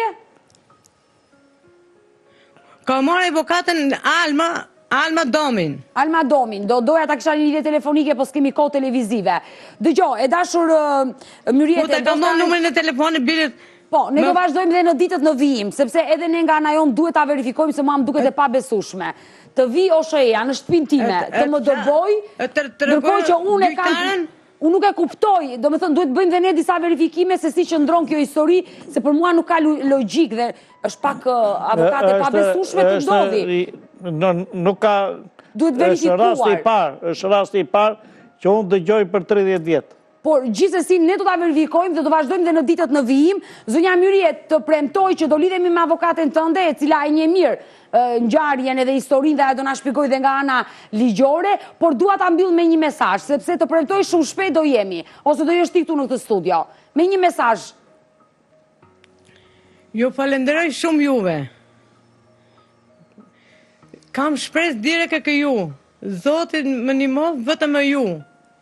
Ka marrë avokatën Alma, Alma Domin. Alma Domin, do doja ta kisha një lidhje telefonike, po s'kemi kohë televizive. Dëgjoj, e dashur Myriete... Ku të kam dhënë numrin e telefonit bilet... Po, ne do vazhdojmë dhe në ditët në vijim, sepse edhe ne nga ana jon duhet ta verifikojmë se mua më duket e pabesueshme. Të vi osheja në shtëpinë time, të më dëboj, ndërkohë që unë e kam unë nuk e kuptoj, do me thënë duhet bëjmë dhe ne disa verifikime se si që ndronë kjo histori, se për mua nuk ka logjik dhe është pak avokate pabesueshme të ndodhi. Nuk ka... Duhet verifikuar. është rasti i parë që unë dëgjoj për tridhjetë vjetë. Por gjithsesi ne do ta verifikojmë dhe do vazhdojmë dhe në ditët në vijim. Zonja Myriet të premtoj që do lidhemi me avokaten tënde, e cila e njeh mirë ngjarjen edhe historinë dhe ajo do na shpjegojë dhe nga ana ligjore, por dua ta mbyll me një mesazh, sepse të premtoj shumë shpejt do jemi, ose do jesh ti këtu në këtë studio. Me një mesazh. Ju falenderoj shumë juve. Kam shpresë direkt e ju. Zoti më ndihmon vetëm me ju.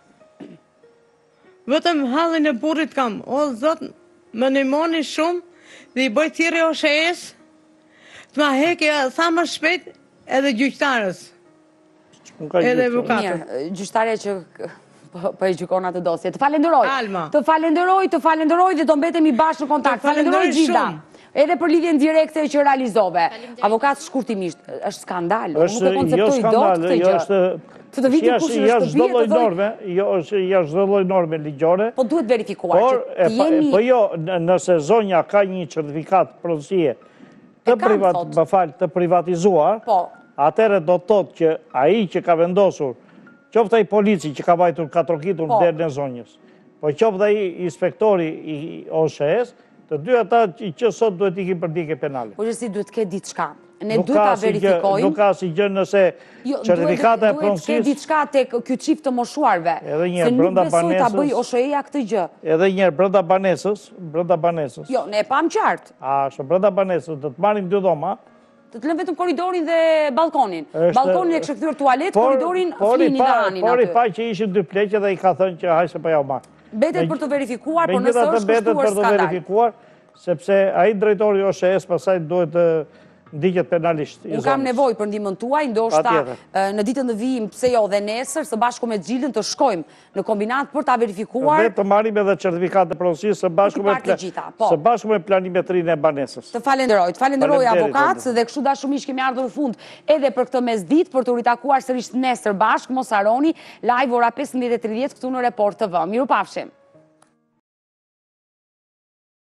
Vëtëm hallin e burrit kam, o Zot, më ndihmoni shumë dhe i bëj thirrje oshejes të ma hekja sa më shpejt edhe gjyqtarës. Edhe avokatën. Gjyqtarja që po e gjykon atë dosje. Të falenderoj. Alma. Të falenderoj, të falenderoj dhe do mbetemi bashkë në kontakt. Falenderoj Gjilda. Edhe për lidhjen direkte që realizove. Avokat shkurtimisht, është skandal. Unë nuk e konceptoj dot këtë gjë. Të të viti kush në shtëpi e të dojnë. Jashtë çdo lloj norme ligjore. Po duhet verifikuar që jemi... Po jo, nëse zonja ka një certifikat pronësie të privatizuar, atëherë do të thotë që ai që ka vendosur, qoftë ai polici që ka vajtur ka trokitur në derën e zonjës, po qoftë ai inspektori i O S H E-s, të dy ata që sot duhet ikin për ndjekje penale. Po që si duhet të ketë diçka. Ne duhet ta verifikojmë. Nuk ka si gjë nëse certifikata e pronësisë... Duhet të ketë diçka tek ky çift të moshuarve. Edhe një brenda banesës... Se nuk besoj ta bëj O S H E-ja këtë gjë. Edhe një brenda banesës, brenda banesës. Jo, ne e pam qartë. A, është brenda banesës, do të marrim dy dhoma. Të të lëm vetëm korridorin dhe balkonin. Balkonin e kështë kthyer tualet, korridorin flinin dhe anin aty. Por i pa që ishin dy pleqe dhe i ka thënë që hajse pa ja u marr. Betet për të verifikuar, por nëse është kështuar skandal. Sepse ai drejtori i O S H E-s pastaj duhet të ndiqet penalisht. Unë kam nevojë për ndihmën tuaj, ndoshta në ditën e vijim, pse jo dhe nesër, së bashku me Xhildën të shkojmë në kombinat për ta verifikuar. Dhe të marrim edhe certifikatë e pronësisë së bashku me së bashku me planimetrinë e banesës. Të falenderoj, të falenderoj avokat, dhe kështu dashumish kemi ardhur në fund edhe për këtë mesditë për të ritakuar sërish nesër bashkë, mos harroni, live ora pesëmbëdhjetë e tridhjetë këtu në Report T V. Mirupafshim.